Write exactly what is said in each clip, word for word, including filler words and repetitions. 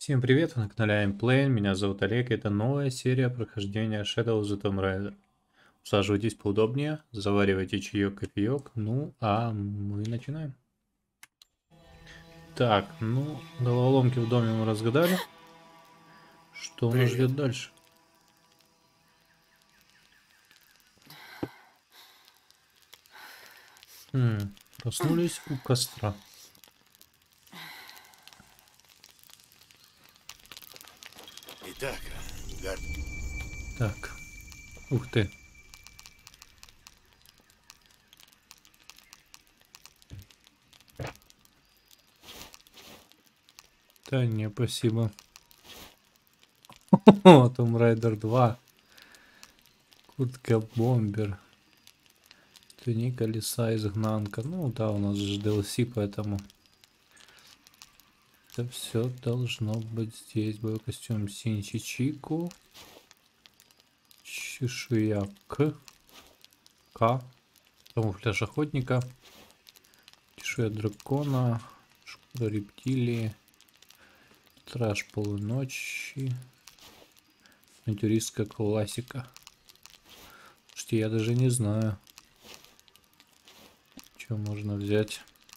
Всем привет, вы на канале Aimplane, меня зовут Олег, и это новая серия прохождения Shadow of the Tomb Raider. Усаживайтесь поудобнее, заваривайте чаек, кофеек, ну а мы начинаем. Так, ну, головоломки в доме мы разгадали. Что у нас Привет. ждет дальше? Хм, проснулись у костра. Итак, Гар... Так, ух ты. Да не, спасибо. Tomb Raider два. Куртка бомбер. Туника лиса изгнанка. Ну да, у нас же ди эл си, поэтому... Это все должно быть здесь. Боевой костюм Синчичику. Чешуя К. К. Камуфляж охотника. Чешуя дракона. Шкура рептилии. Страж полуночи. Авантюристская классика. Слушайте, я даже не знаю, что можно взять.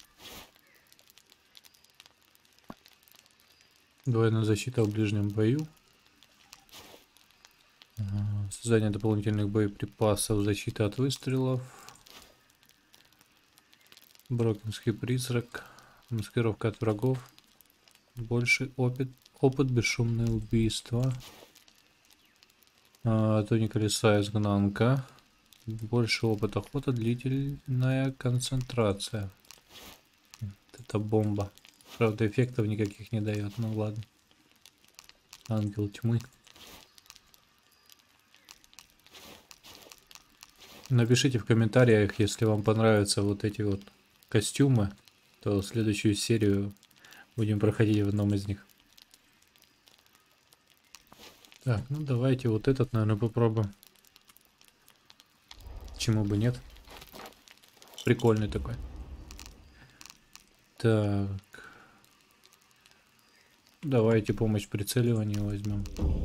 Двойная защита в ближнем бою. Создание дополнительных боеприпасов. Защита от выстрелов. Брокенский призрак. Маскировка от врагов. Больше опыт. Опыт бесшумное убийство. А, туника лиса изгнанка. Больше опыт охота. Длительная концентрация. Это бомба. Правда, эффектов никаких не дает. Ну ладно. Ангел тьмы. Напишите в комментариях, если вам понравятся вот эти вот костюмы, то следующую серию будем проходить в одном из них. Так, ну давайте вот этот, наверное, попробуем. Почему бы нет? Прикольный такой. Так. Давайте помощь прицеливания возьмем.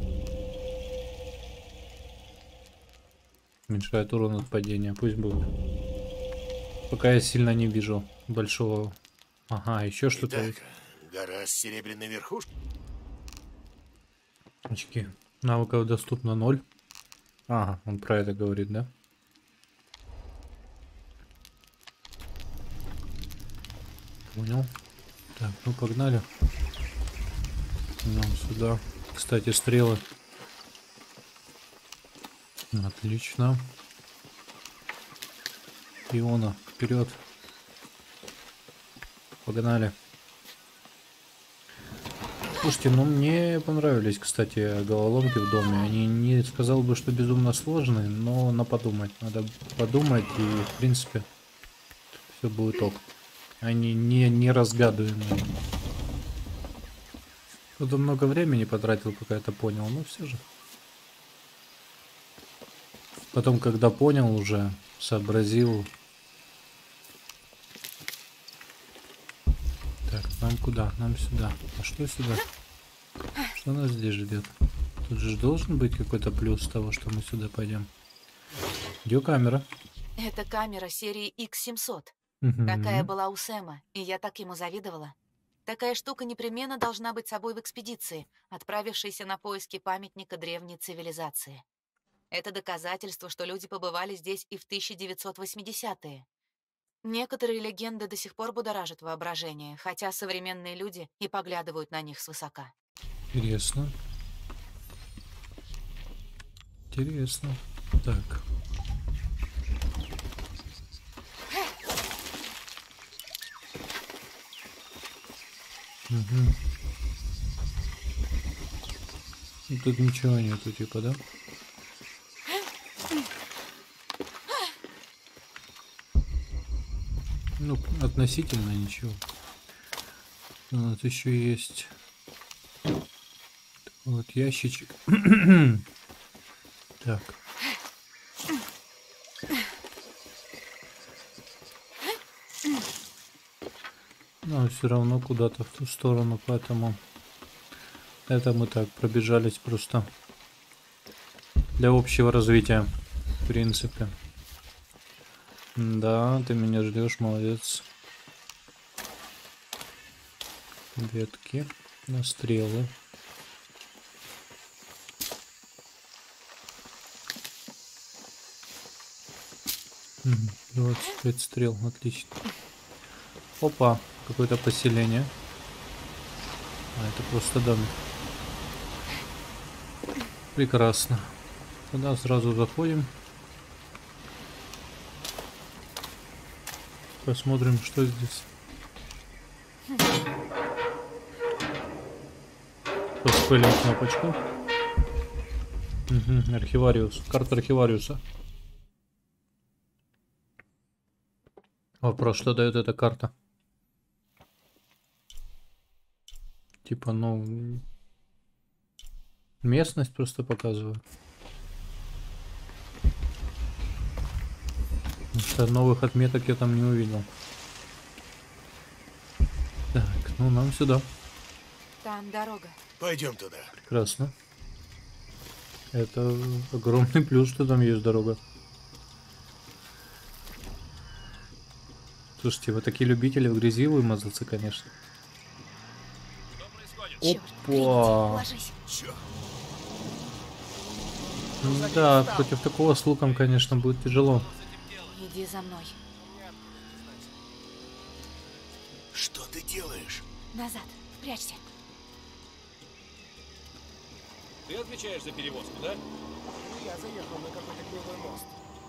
Уменьшает урон от падения. Пусть будет. Пока я сильно не вижу большого... Ага, еще что-то есть. Гора с серебряной верхушкой. Очки. Навыков доступно ноль. Ага, он про это говорит, да? Понял. Так, ну погнали. Нам сюда. Кстати, стрелы. Отлично. Иона, вперед. Погнали. Слушайте, ну мне понравились, кстати, головоломки в доме. Они не сказал бы, что безумно сложные, но на подумать. Надо подумать, и в принципе все будет ок. Они не, не разгадываемые. Кто-то много времени потратил, пока это понял, но все же. Потом, когда понял уже, сообразил. Так, нам куда? Нам сюда. А что сюда? Что нас здесь ждет? Тут же должен быть какой-то плюс того, что мы сюда пойдем. Где камера? Это камера серии икс семьсот. Угу. Такая была у Сэма, и я так ему завидовала. Такая штука непременно должна быть с собой в экспедиции, отправившейся на поиски памятника древней цивилизации. Это доказательство, что люди побывали здесь и в тысяча девятьсот восьмидесятые. Некоторые легенды до сих пор будоражат воображение, хотя современные люди и поглядывают на них свысока. Интересно. Интересно. Так. Угу. Тут ничего нету, типа, да? Ну, относительно ничего. У нас еще есть вот ящичек. Так. Но все равно куда-то в ту сторону, поэтому Это мы так пробежались просто для общего развития, в принципе. Да, ты меня ждешь, молодец. Ветки на стрелы. двадцать пять стрел, отлично. Опа, какое-то поселение. А, это просто домик. Прекрасно. Туда сразу заходим. Посмотрим, что здесь. Поспылим кнопочку. Угу, архивариус. Карта архивариуса. Вопрос, что дает эта карта? Типа, ну... местность просто показывает. Потому что новых отметок я там не увидел. Так, ну нам сюда. Там дорога. Пойдем туда. Прекрасно. Это огромный плюс, что там есть дорога. Слушайте, вы такие любители в грязи вымазаться, конечно. Черт, Опа! ложись. Чё? Да, против такого с луком, конечно, будет тяжело. Иди за мной. Что ты делаешь? Назад. Прячься. Ты отвечаешь за перевозку, да? Я заехал на какой-то кривой мост.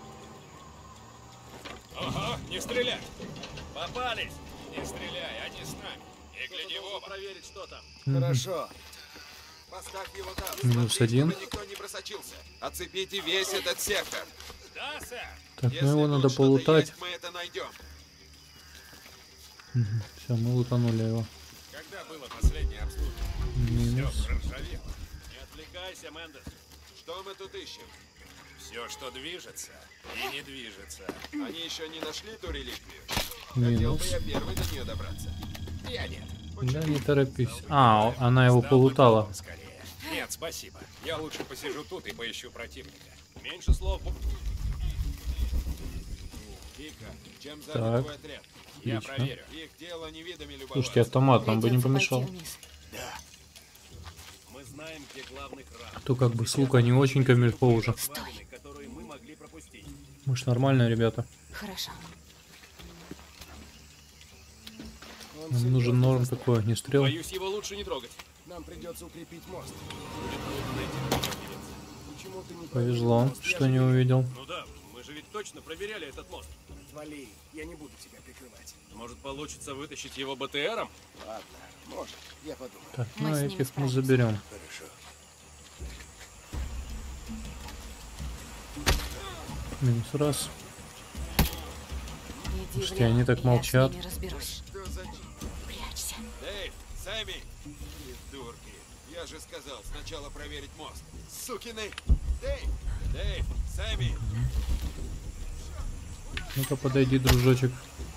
Ага, не стрелять! Попались! Не стреляй, они с нами. И гляди в оба. Проверить, что там. Хорошо. Поставь его там. Минус Смотри, один. чтобы никто не просочился. Оцепите весь этот сектор. Да, сэр. Так, Если ну его тут надо что-то полутать. есть, мы это найдем. Все, мы лутанули его. Когда было последнее обслуживание? Минус. Все проржавело. Не отвлекайся, Мендес. Что мы тут ищем? Все, что движется и не движется. Они еще не нашли ту реликвию? Хотел бы Минус. я первый до нее добраться. Я нет. Да не торопись. А, она его Стал бы полутала. клоун скорее. Нет, спасибо. Я лучше посижу тут и поищу противника. Меньше слов. бу- Тихо. Чем Так. занят твой отряд? Я Отлично. проверю. Их дело не видами любоваться. Слушайте, автомат нам бы не Придется помешал. пойти вниз. Да. Мы знаем, где главный храм. То как бы с лука не очень камильфо уже. Развалины, которые мы могли пропустить. Мы ж нормальные ребята. Хорошо. Он Нам серьезно нужен норм застрял. такой огнестрел. Боюсь, его лучше не трогать. Нам придется укрепить мост. Будет трудно найти противника. Почему ты не Повезло, проверил мост? Я что же не вижу. увидел. Ну да, мы же ведь точно проверяли этот мост. Отвали, я не буду тебя прикрывать. Может, получится вытащить его БТРом? Ладно, может, я подумаю. Так, Мы ну с ним этих мы справимся. заберем. Хорошо. Минус раз. Иди Слушайте, они влево, так я с молчат. ними разберусь. Что за... ч- Прячься. Дэйв, Сэмми! Придурки. Я же сказал, сначала проверить мост. Сукины! Дэйв! Дэйв! Сэмми! Ну-ка подойди, дружочек.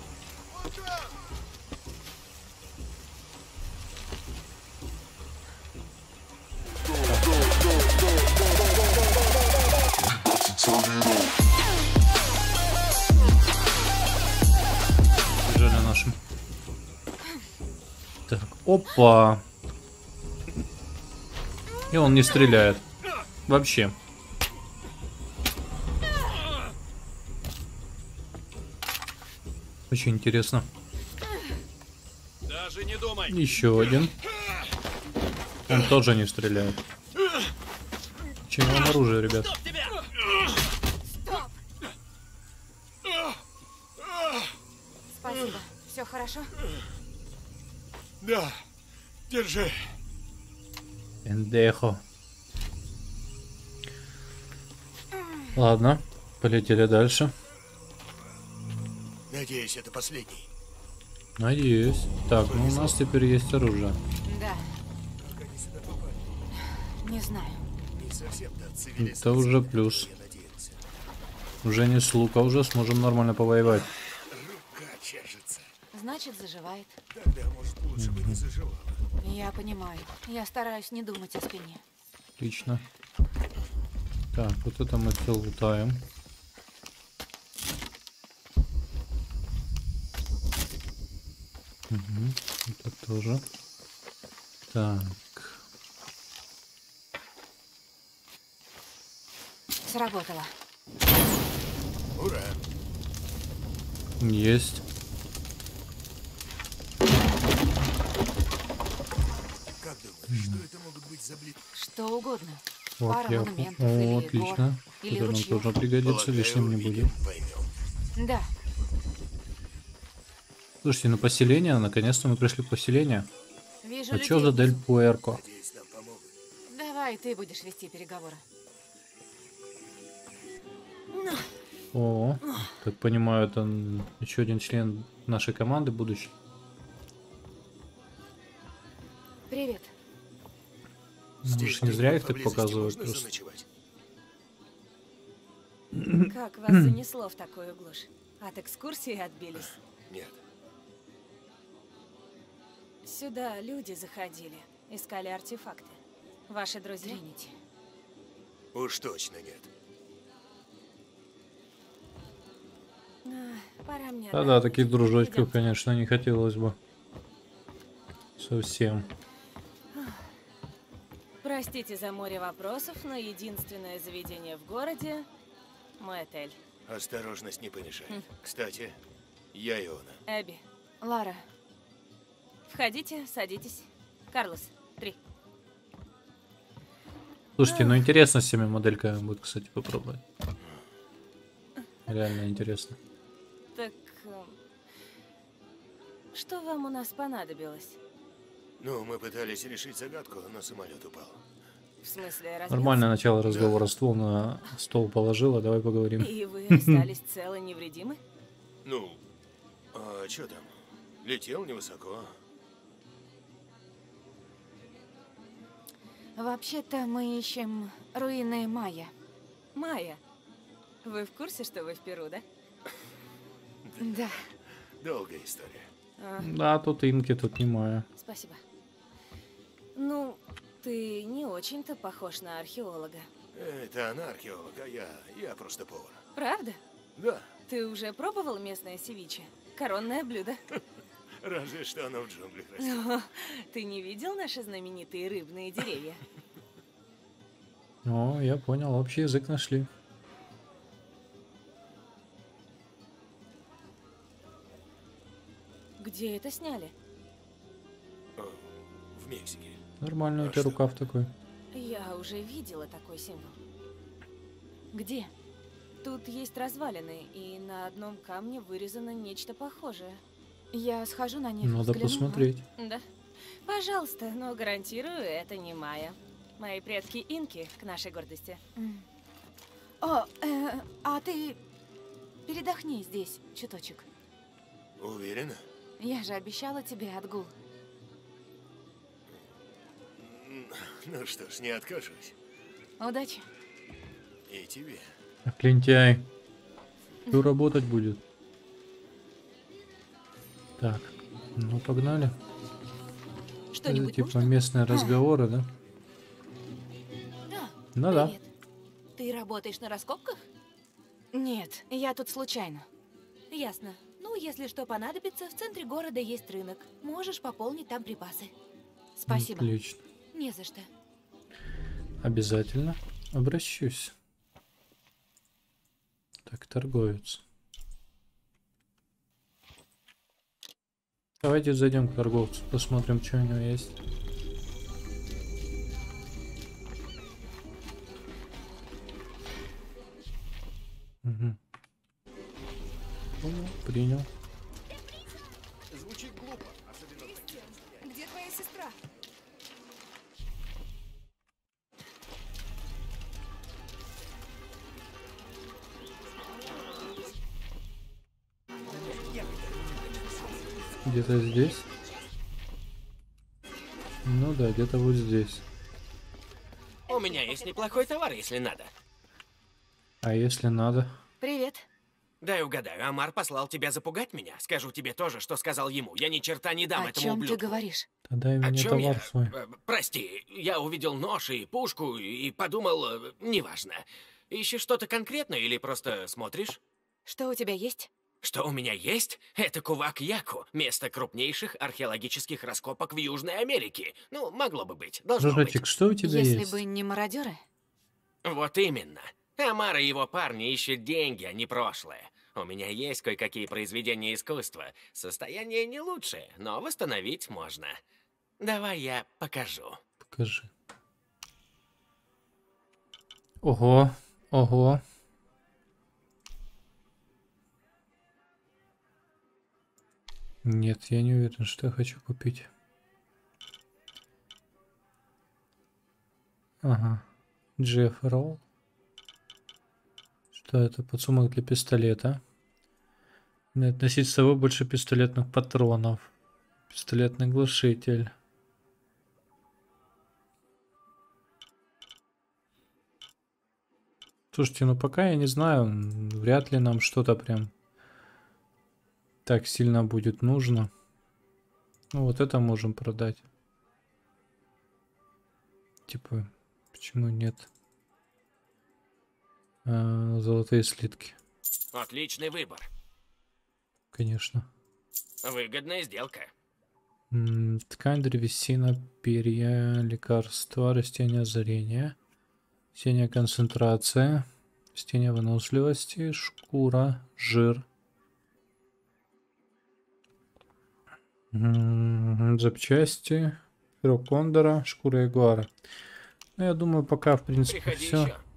Бежали нашим. Так, опа. И он не стреляет. Вообще. Очень интересно. Даже не думай. Еще один. Он тоже не стреляет. Чем вам оружие, ребят? Стоп! Спасибо. Все хорошо? Да. Держи. Пендехо. Ладно, полетели дальше. Надеюсь, это последний. Надеюсь. Так, ну у нас теперь есть оружие. Да, Как они сюда попали? не знаю. Не совсем-то от цивилизации. Это уже плюс. Я надеялся. Уже не с лука, уже сможем нормально повоевать. Рука чешется. Значит, заживает. Тогда, может, лучше бы не заживало. Я понимаю. Я стараюсь не думать о спине. Отлично. Так, вот это мы все лутаем. Угу, это тоже. Так. Сработало. Ура! Есть. Как думаешь, что это могут быть за блин? Что угодно. Вот Пара я. монументов О, или отлично. гор, или Это нам ручьев. тоже пригодится, лишним не будет. Поймем. Да. Слушайте, ну поселение, наконец-то мы пришли к поселению. Вижу А людей чё за Дель внизу. Пуэрко? Надеюсь, нам помогут. Давай, ты будешь вести переговоры. О, так понимаю, это еще один член нашей команды будущий. Привет. Ну, уж не зря их так поблизости показывают можно просто. заночевать? Как вас занесло в такую глушь? От экскурсии отбились? Нет. Сюда люди заходили, искали артефакты. Ваши друзья? Тринити. Уж точно нет. А, пора мне Да-да, отдохнуть. таких дружочков, Идёмте. конечно, не хотелось бы. Совсем. Простите за море вопросов, но единственное заведение в городе – мой отель. Осторожность не помешает. Хм. Кстати, я Иона. Эбби, Лара, входите, садитесь. Карлос, три. Слушайте, ну интересно с теми модельками будет, кстати, попробовать. Реально интересно. Так, эм, что вам у нас понадобилось? Ну, мы пытались решить загадку, но самолет упал. В смысле, разбился? Нормальное начало разговора. Ствол на стол положила, давай поговорим. И вы остались целы невредимы? Ну, а что там? Летел невысоко. вообще-то мы ищем руины майя. Майя, вы в курсе, что вы в Перу, да? Да. Долгая история. А, Да, тут инки, тут не моя. спасибо. Ну, ты не очень-то похож на археолога. Это она археолог, а я, я просто повар. Правда? Да, Ты уже пробовал местное севиче? Коронное блюдо. разве что оно в джунглях растет. О, ты не видел наши знаменитые рыбные деревья? О, я понял, общий язык нашли. Где это сняли? О, в Мексике. Нормальный А у тебя что? рукав такой. Я уже видела такой символ. Где? Тут есть развалины, и на одном камне вырезано нечто похожее. Я схожу на них. Надо взгляну, посмотреть. Да. Пожалуйста, но гарантирую, это не майя. Мои предки инки, к нашей гордости. а? М. О, э, а ты передохни здесь чуточек. Уверена? Я же обещала тебе отгул. М, Ну что ж, не откажусь. Удачи. И тебе. Ах, лентяй. Кто работать будет? Так, ну погнали. Это Что-нибудь типа нужно? местные разговоры, да? А, Ну да. привет. Ты работаешь на раскопках? Нет, я тут случайно. Ясно. Ну, если что понадобится, в центре города есть рынок. Можешь пополнить там припасы. Спасибо. Отлично. Не за что. Обязательно обращусь. Так, торговец. Давайте зайдем к торговцу, посмотрим, что у него есть. Угу. Понял, принял. Звучит глупо, особенно... Где твоя сестра? Где-то здесь. Ну да, где-то вот здесь. У меня есть неплохой товар, если надо. А если надо? Привет. Дай угадаю, Амар послал тебя запугать меня? Скажу тебе тоже, что сказал ему. Я ни черта не дам О этому чем ублюдку. ты говоришь? Дай О мне чем я? товар свой. Э, Прости, я увидел нож и пушку и подумал, э, неважно. Ищешь что-то конкретное или просто смотришь? Что у тебя есть? Что у меня есть? Это Кувак-Яку, место крупнейших археологических раскопок в Южной Америке. Ну, могло бы быть, должно Дружочек, быть. что у тебя Если есть? бы не мародеры. Вот именно. Амар и его парни ищут деньги, а не прошлое. У меня есть кое-какие произведения искусства. Состояние не лучшее, но восстановить можно. Давай я покажу. Покажи. Ого, ого. Нет, я не уверен, что я хочу купить. Ага. Джефф Ролл. Что это? Подсумок для пистолета. Надо носить с собой больше пистолетных патронов. Пистолетный глушитель. Слушайте, ну пока я не знаю, вряд ли нам что-то прям так сильно будет нужно. Ну вот это можем продать. Типа, почему нет? А, золотые слитки. Отличный выбор. Конечно. Выгодная сделка. М, Ткань, древесина, перья, лекарства, растения озарения, растения концентрация, растения выносливости, шкура, жир. М, Запчасти, перо кондора, шкура ягуара. Ну, я думаю, пока, в принципе, Приходи все. еще.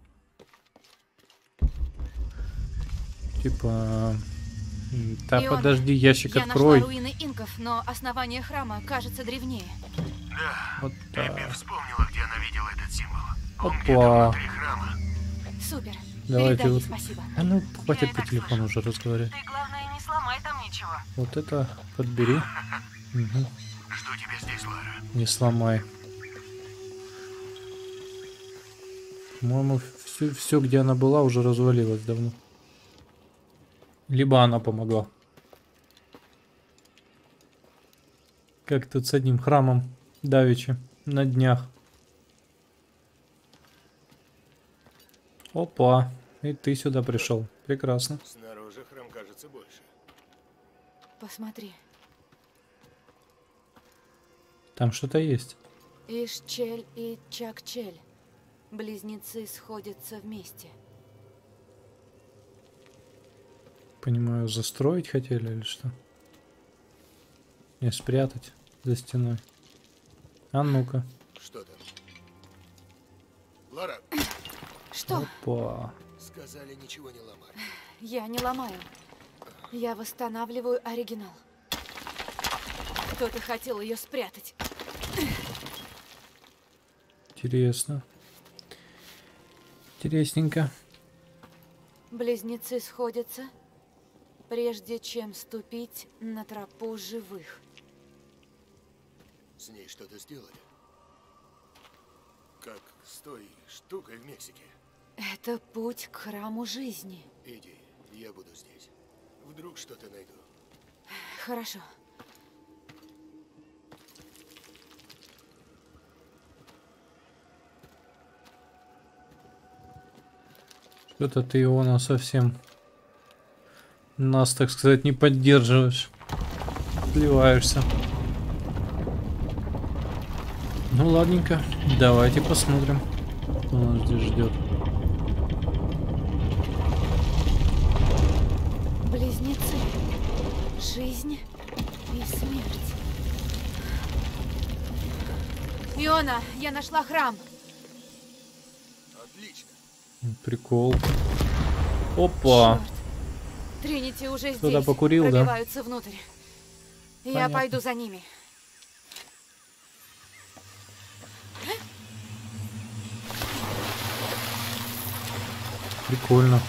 Типа... м, Да, Иона, подожди, ящик Я открой. нашла руины инков, но основание храма кажется древнее. Да, Вот Эбби так. вспомнила, где она видела этот символ. Он Опа. где-то внутри храма. Супер. Давайте Передай ей вот... спасибо. А ну, хватит Я и по так телефону слышу. уже разговаривать. Ты, главное, не сломай там ничего. Вот это подбери. Мгм. Жду тебя здесь, Лара. Не сломай. По-моему, все, все, где она была, уже развалилось давно. Либо она помогла. Как тут с одним храмом давеча на днях. Опа, и ты сюда пришел. Прекрасно. Снаружи храм кажется больше. Посмотри. Там что-то есть. Ишчель и Чакчель. Близнецы сходятся вместе. Понимаю, застроить хотели или что? Не, спрятать за стеной. А ну-ка. Что там? Лара, Что? Опа. сказали ничего не ломать. Я не ломаю. Я восстанавливаю оригинал. Кто-то хотел ее спрятать. Интересно. Интересненько. Близнецы сходятся, прежде чем ступить на тропу живых. С ней что-то сделали? Как с той штукой в Мексике. Это путь к храму жизни. Иди, я буду здесь. Вдруг что-то найду. Хорошо. Что-то ты, Иона, совсем нас, так сказать, не поддерживаешь. Сливаешься. Ну ладненько, давайте посмотрим, что нас здесь ждет. Близнецы. Жизнь и смерть. Иона, я нашла храм. Отлично. Прикол. Опа. Чёрт. Тринити уже Кто-то здесь. покурил, да? Пробиваются внутрь. Я Понятно. пойду за ними. Прикольно.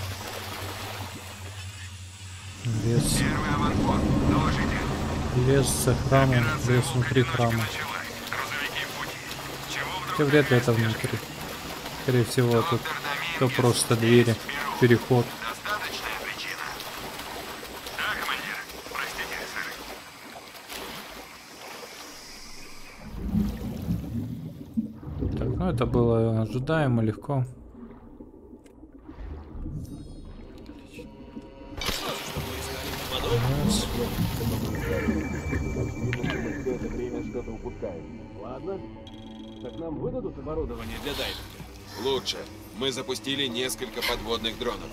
Лес. Первый аванпост. Доложите. Лес за храмом. Лес внутри храма. Началась. Грузовики в пути. Чего вдруг Хотя вряд ли это внутри. Скорее всего, тут то просто двери, переход. достаточная причина? ну это было ожидаемо, легко. Yes. Ладно. Так нам выдадут оборудование для дайвинга? Лучше. Мы запустили несколько подводных дронов.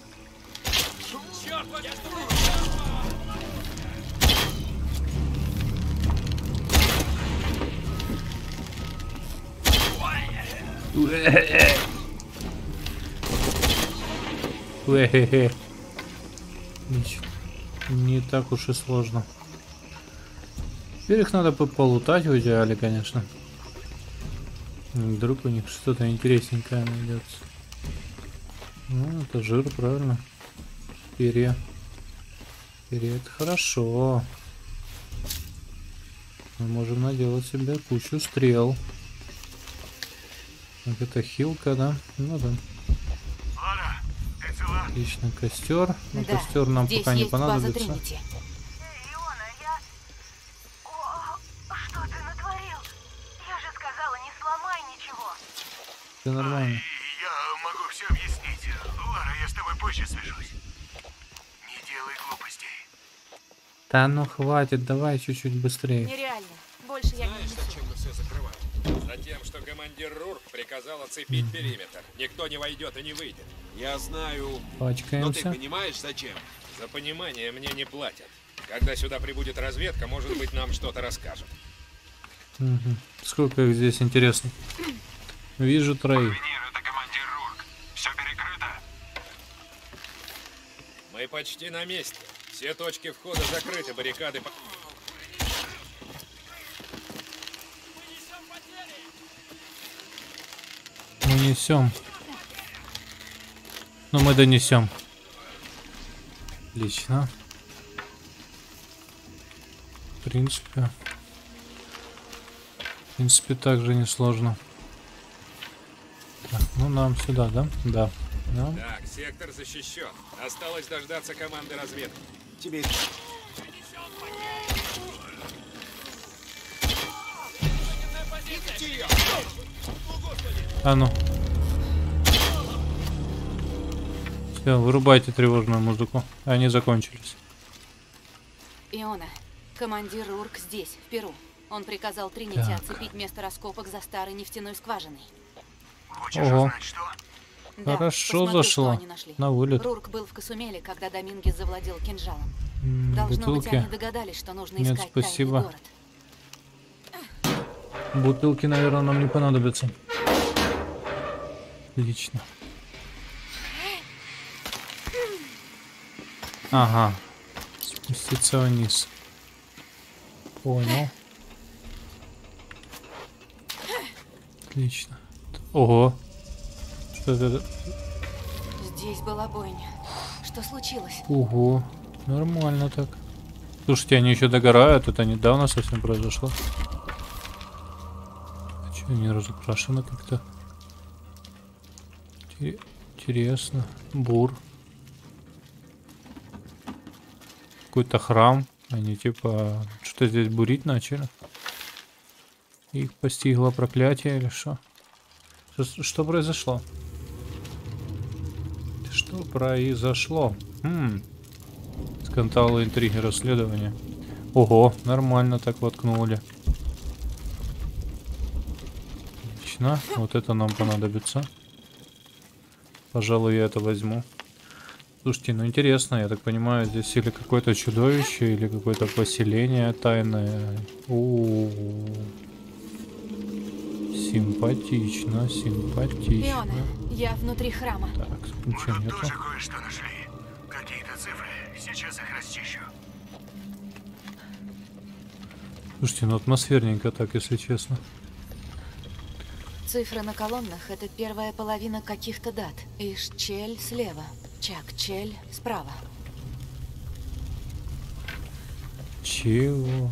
Черт, я Хе-хе-хе. Не так уж и сложно. Теперь их надо по- полутать в идеале, конечно. Вдруг у них что-то интересненькое найдется. Ну, это жир, правильно. Перья. Перья — это хорошо. Мы можем наделать себе кучу стрел. Так, это хилка, да? Ну да. Лара, ты цела? Отлично, костер. Но Да, костер нам здесь пока не есть база понадобится. Тринити. Эй, Иона, я... О, что ты натворил? Я же сказала, не сломай ничего. Все нормально. Я могу все объяснить. Лара, я с тобой позже свяжусь. Не делай глупостей. Да ну хватит, давай чуть-чуть быстрее. Нереально. Больше я не Знаешь, несу. зачем мы все закрываем? Затем, что командир Рурк приказал оцепить периметр. Никто не войдет и не выйдет. Я знаю. Но ты Пачкаемся. понимаешь, зачем? За понимание мне не платят. Когда сюда прибудет разведка, может быть, нам что-то расскажут. Мгм. Сколько их здесь, интересно? Вижу троих. Венер, это командир Рурк. Все перекрыто? Мы почти на месте. Все точки входа закрыты, баррикады... по- Мы несем. Ну мы донесем. Отлично. В принципе. В принципе, также несложно. Так, ну нам сюда, да? Да. Да. Так, сектор защищен. Осталось дождаться команды разведки. Тебе... А ну. Все, вырубайте тревожную музыку. Они закончились. Иона, командир Рурк здесь, в Перу. Он приказал Тринити Так. оцепить место раскопок за старой нефтяной скважиной. Хочешь Ого. узнать, что? Да, Хорошо посмотри, зашло. что они нашли. На вылет. Рурк был в Касумеле, когда Домингес завладел кинжалом. М, Должно быть, Бутылки. они догадались, что нужно Нет, искать спасибо. тайный город. Бутылки, наверное, нам не понадобятся. Отлично. Ага. Спуститься вниз. Понял. Отлично. Ого. Что это? Здесь была бойня. Что случилось? Ого. Нормально так. Слушайте, они еще догорают. Это недавно совсем произошло. А что, они разукрашены как-то? Интере- Интересно. Бур. Какой-то храм. Они типа что здесь бурить начали. Их постигло проклятие или что? Что, что произошло? Что произошло? Хм. Скандалы, интриги, расследования. Ого, нормально так воткнули. Отлично. Вот это нам понадобится. Пожалуй, я это возьму. Слушайте, ну интересно, я так понимаю, здесь или какое-то чудовище, или какое-то поселение тайное. У-у-у. Симпатично, симпатично. Иона, я внутри храма. Так, Мы ничего тут нету. тоже кое-что нашли. Какие-то цифры. Сейчас их расчищу. Слушайте, ну атмосферненько так, если честно. Цифры на колоннах — это первая половина каких-то дат. Иш-Чель слева, Чак-Чель справа. Чего?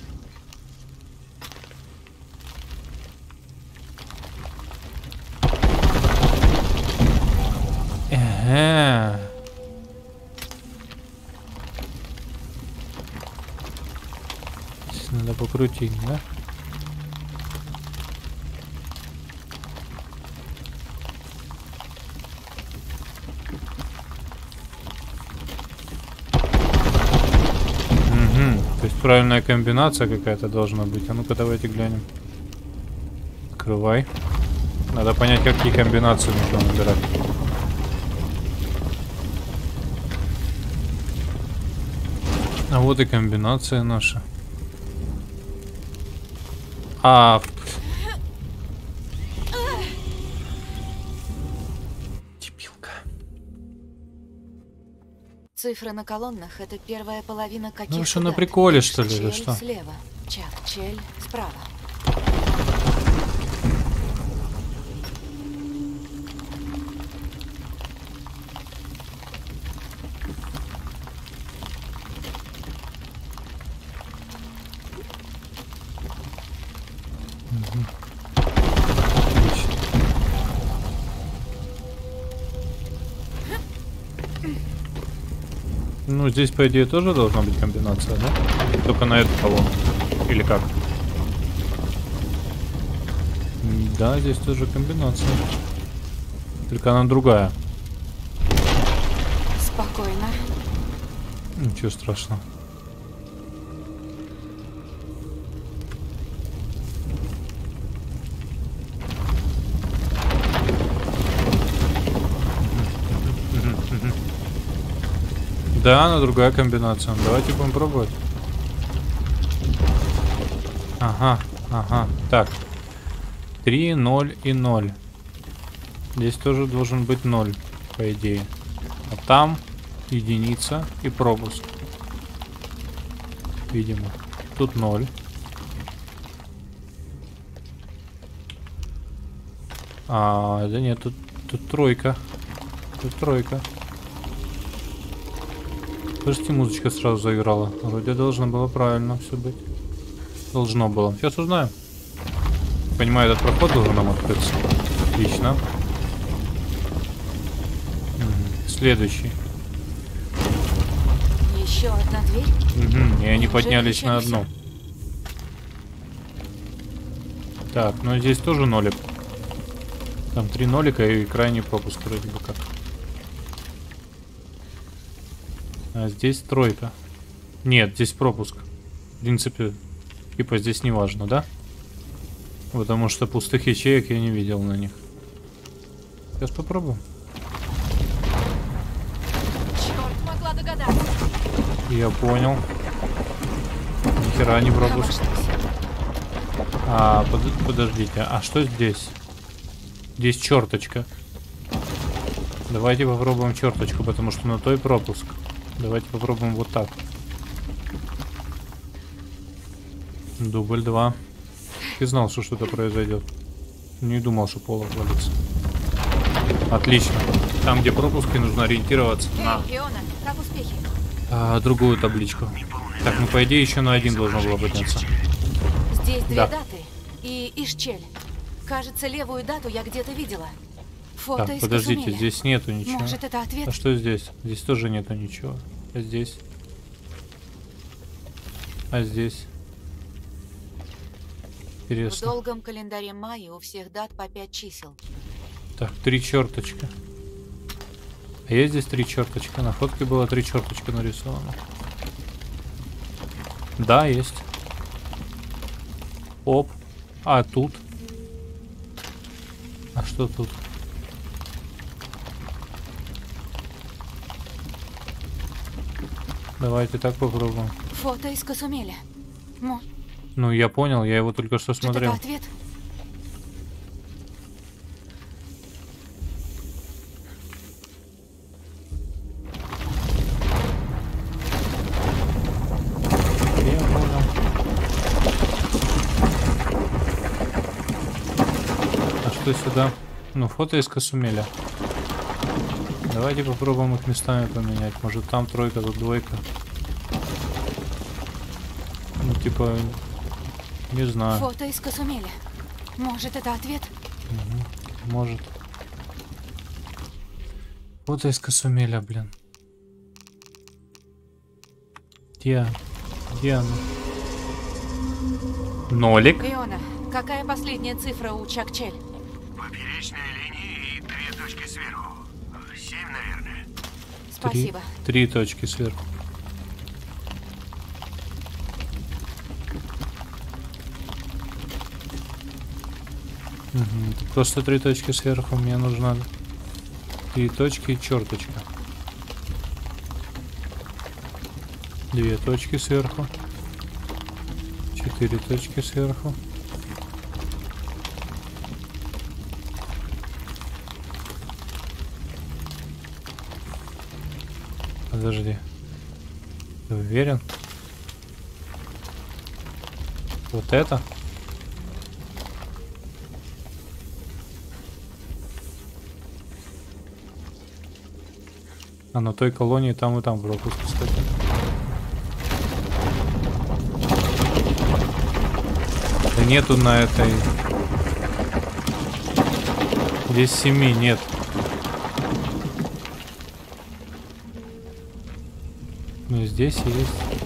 Ага. Здесь надо покрутить, да? правильная комбинация какая-то должна быть. А ну-ка давайте глянем. Открывай. Надо понять, какие комбинации нужно набирать. А вот и комбинация наша. А... Дебилка. Цифры на колоннах — это первая половина каких-то. Ну вы что, на дат. приколе, что ли, Чель или что? слева, Чак Чель справа. Ну, здесь, по идее, тоже должна быть комбинация, да? Только на эту колонну. Или как? Да, здесь тоже комбинация. Только она другая. Спокойно. Ничего страшного. Да, она другая комбинация. Давайте будем пробовать. Ага, ага. Так. три, ноль и ноль. Здесь тоже должен быть ноль, по идее. А там единица и пропуск. Видимо. Тут ноль. А, да нет, тут, тут тройка. Тут тройка. Слышите, музычка сразу заиграла. Вроде должно было правильно все быть. Должно было. Сейчас узнаем. Понимаю, этот проход должен нам открыться. Отлично. Угу. Следующий. Еще одна дверь. Угу. И они Неужели поднялись еще на не одну. Так, ну здесь тоже нолик. Там три нолика и крайний пропуск вроде бы как. А здесь тройка. Нет, здесь пропуск. В принципе, типа здесь не важно, да? Потому что пустых ячеек я не видел на них. Сейчас попробуем. Черт, могла догадаться. Я понял. Нихера не пропуск. А, под, подождите, а что здесь? Здесь черточка. Давайте попробуем черточку, потому что на той пропуск. Давайте попробуем вот так. Дубль два. Я знал, что что-то произойдет. Не думал, что пол отвалится. Отлично. Там, где пропуски, нужно ориентироваться на Эй, Фиона, как успехи? а, другую табличку. Так, ну по идее еще на один должно было подняться. Здесь две Да. даты и Ишчель. Кажется, левую дату я где-то видела. Фото Так, из подождите, Казумеля. здесь нету ничего. Может, это ответ? А что здесь? Здесь тоже нету ничего. А здесь? А здесь? В Интересно. долгом календаре майя у всех дат по пять чисел. Так, три черточки. А есть здесь три черточки? На фотке было три черточки нарисовано. Да, есть. Оп. А тут? А что тут? Давайте так попробуем. Фото из Казумеля. Мо- Ну, я понял, я его только что Может, смотрел. это ответ? Я понял. А что сюда? Ну, фото из Казумеля. Давайте попробуем их местами поменять. Может, там тройка, тут двойка. Ну, типа, не знаю. Фото из Казумеля. Может, это ответ? Угу. Может. Фото из Казумеля, блин. Где? Где оно? Нолик. Фиона, какая последняя цифра у Чак-Чель? Поперечная линия и две точки сверху. Семь, наверное. Спасибо. Три, три точки сверху. Угу. Просто три точки сверху. Мне нужно три точки и черточка. Две точки сверху. Четыре точки сверху. Подожди. Ты уверен? Вот это? А на той колонии там и там пропуск, кстати. Да нету на этой. Здесь семи нет. Ну здесь есть.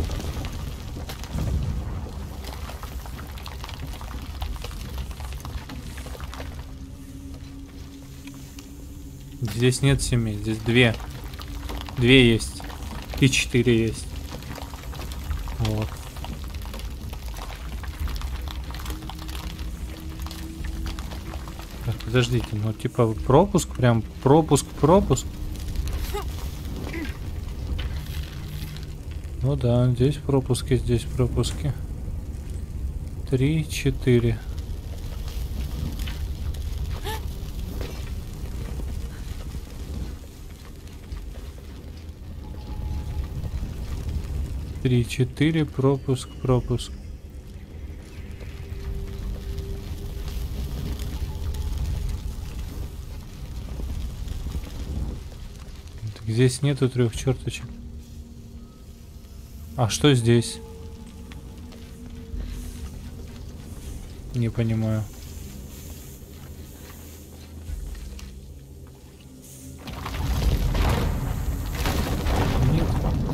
Здесь нет семи, здесь две. Две есть. И четыре есть. Вот. Так, подождите, ну типа пропуск, прям пропуск, пропуск. Ну да, здесь пропуски, здесь пропуски. Три, четыре. Три, четыре, пропуск, пропуск. Так здесь нету трех черточек. А что здесь? Не понимаю. Нет.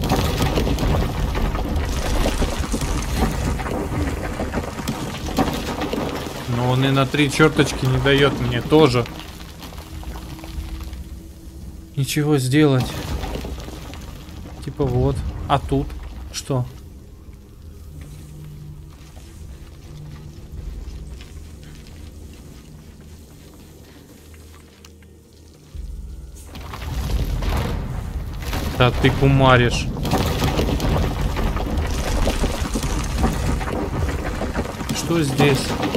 Но он и на три черточки не дает мне тоже ничего сделать. Типа вот. А тут что? Да ты кумаришь. Что здесь?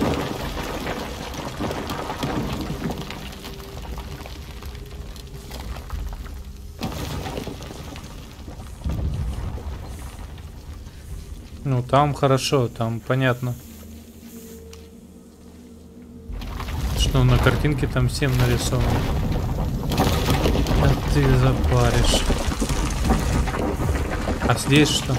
Ну, там хорошо, там понятно. Что на картинке там семь нарисовано. Да ты запаришь. А здесь что?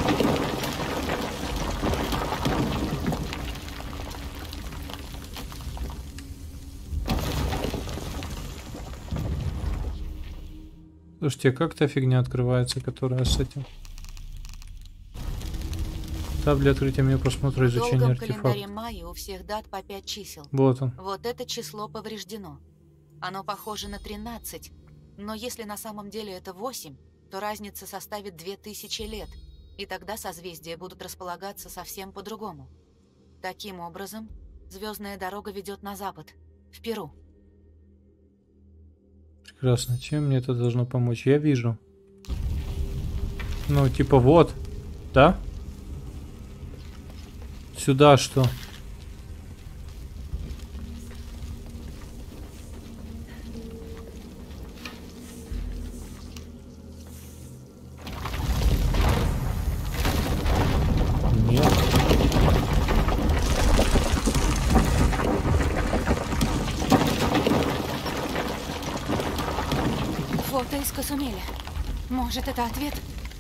Слушайте, как та фигня открывается, которая с этим? Таб для открытия меню просмотра изучения В артефактов. календаре майя у всех дат по пять чисел. Вот он. Вот это число повреждено. Оно похоже на тринадцать, но если на самом деле это восемь, то разница составит две тысячи лет, и тогда созвездия будут располагаться совсем по-другому. Таким образом, звездная дорога ведет на запад, в Перу. Прекрасно. Чем мне это должно помочь? Я вижу. Ну, типа вот. Да? Сюда что? Нет. Фото из Касумеля. Может, это ответ?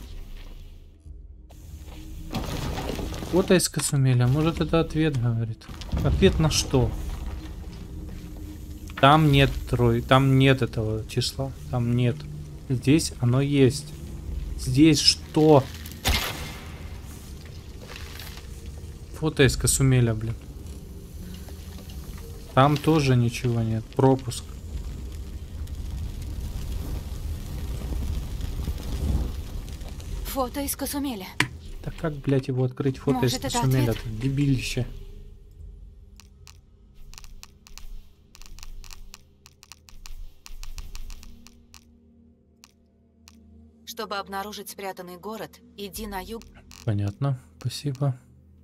Фото из Касумеля. Может, это ответ, говорит. Ответ на что? Там нет трой, там нет этого числа. Там нет. Здесь оно есть. Здесь что? Фото из Касумеля, блин. Там тоже ничего нет. Пропуск. Фото из Касумеля. Так как, блядь, его открыть? Фото Может, из это Касумеля? ответ? Дебилище. Чтобы обнаружить спрятанный город, иди на юг. Понятно, спасибо.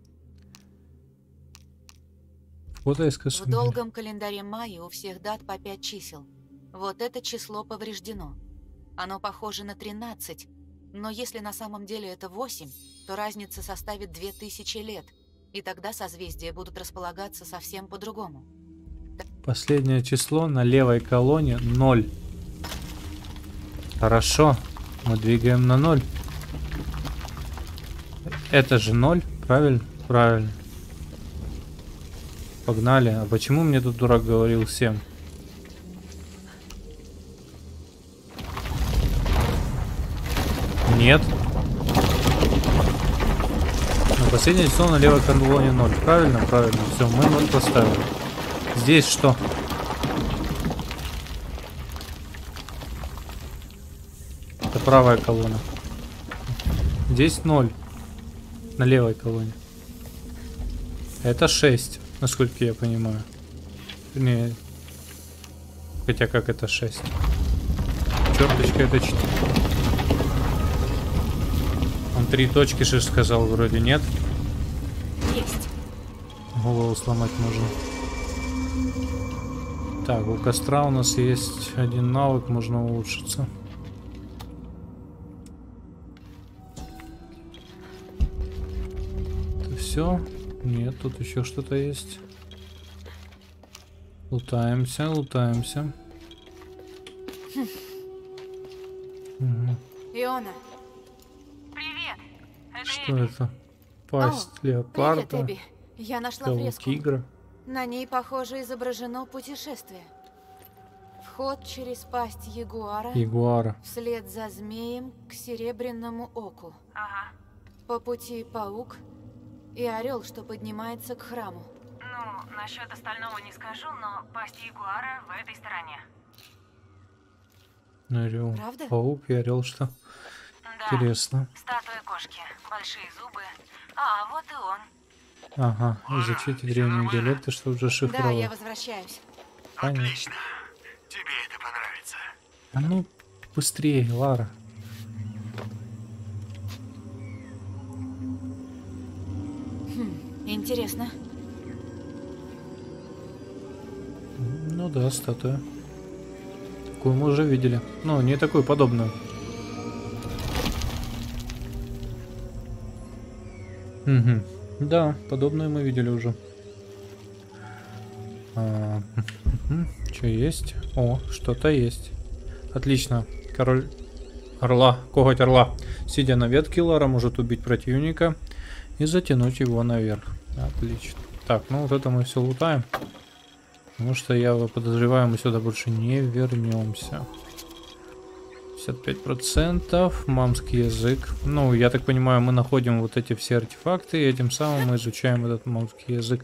Фото из В космоса. долгом календаре майя у всех дат по пять чисел. Вот это число повреждено. Оно похоже на тринадцать, но если на самом деле это восемь, то разница составит две тысячи лет, и тогда созвездия будут располагаться совсем по-другому. Последнее число на левой колонне ноль. Хорошо, мы двигаем на ноль. Это же ноль, правильно? Правильно. Погнали. А почему мне тут дурак говорил семь? Нет. На последнее число на левой колонне ноль. Правильно? Правильно. Все, мы ноль поставили. Здесь что? Это правая колонна. Здесь ноль. На левой колонне. Это шесть, насколько я понимаю. Не. Хотя как это шесть? Черточка это четыре. Он три точки же сказал, вроде нет. Есть. Голову сломать можно. Так, у костра у нас есть один навык, можно улучшиться. Это все? Нет, тут еще что-то есть. Лутаемся, лутаемся. Хм. Угу. Иона. Привет. Это Что Эбби. это? Пасть О, леопарда. Привет, Эбби. Я нашла Тело фреску. тигра. На ней, похоже, изображено путешествие. Вход через пасть ягуара. Ягуара. Вслед за змеем к серебряному оку. Ага. По пути паук и орел, что поднимается к храму. Ну, насчет остального не скажу, но пасть ягуара в этой стороне. Орел. Правда? Паук и орел, что? Да. Интересно. Статуя кошки. Большие зубы. А, вот и он. Ага, изучите древние диалекты, чтобы Да, зашифровать. я возвращаюсь. Понятно. Отлично. Тебе это понравится. А ну, быстрее, Лара. Хм, интересно. Ну да, статуя. Такую мы уже видели. Ну, не такую, подобную. Угу. Да, подобную мы видели уже. А, что есть? О, что-то есть. Отлично. Король орла, коготь орла. Сидя на ветке, Лара может убить противника и затянуть его наверх. Отлично. Так, ну вот это мы все лутаем. Потому что я подозреваю, мы сюда больше не вернемся. пятьдесят пять процентов. Мамский язык. Ну, я так понимаю, мы находим вот эти все артефакты, и этим самым мы изучаем этот мамский язык.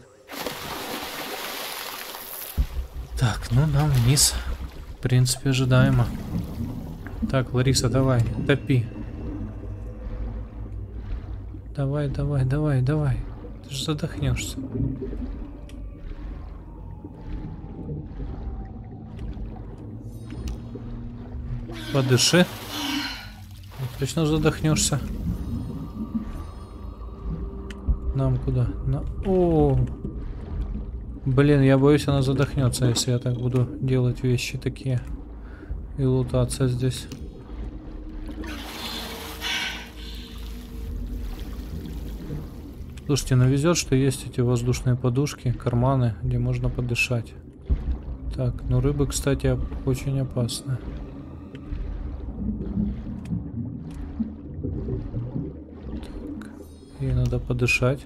Так, ну нам вниз. В принципе, ожидаемо. Так, Лариса, давай, топи. Давай, давай, давай, давай. Ты же задохнешься. Подыши. Точно задохнешься. Нам куда? На... О, блин, я боюсь, она задохнется, если я так буду делать вещи такие и лутаться здесь. Слушайте, ну везет, что есть эти воздушные подушки, карманы, где можно подышать. Так, ну рыбы, кстати, очень опасны. Так, ей надо подышать.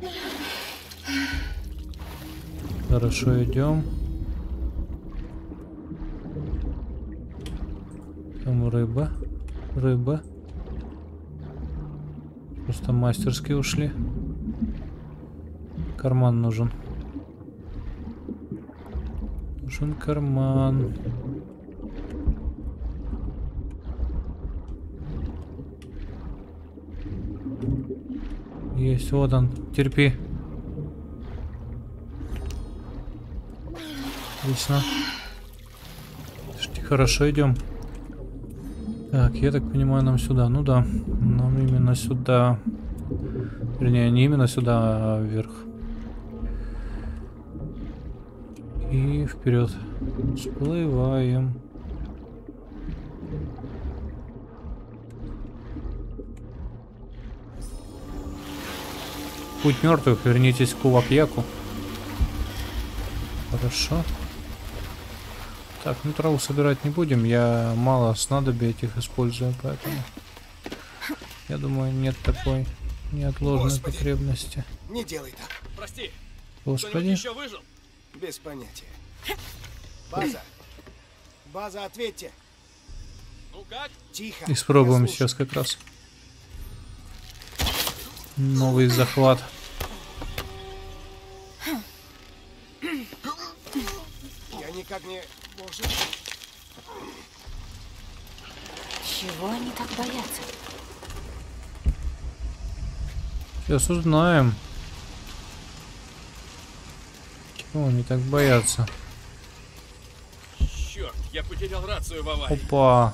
Хорошо, идем. Там рыба, рыба. Просто мастерски ушли. Карман нужен. Нужен карман. Есть, вот он. Терпи. Отлично. Хорошо, идем. Так, я так понимаю, нам сюда. Ну да, нам именно сюда. Вернее, не именно сюда, а вверх. И вперед. Всплываем. Путь мертвых, вернитесь к Кулакьяку. Хорошо. Так, ну траву собирать не будем. Я мало снадобий этих использую, поэтому я думаю, нет такой неотложной Господи, потребности. Не делай так. Прости. Господи. Еще выжил? Без понятия. База. База, ответьте. Ну как? Тихо. Испробуем я сейчас как раз. Новый захват. Я никак не... Боже. Чего они так боятся? Сейчас узнаем. Чего они так боятся? Черт, я потерял рацию в аварии. Опа.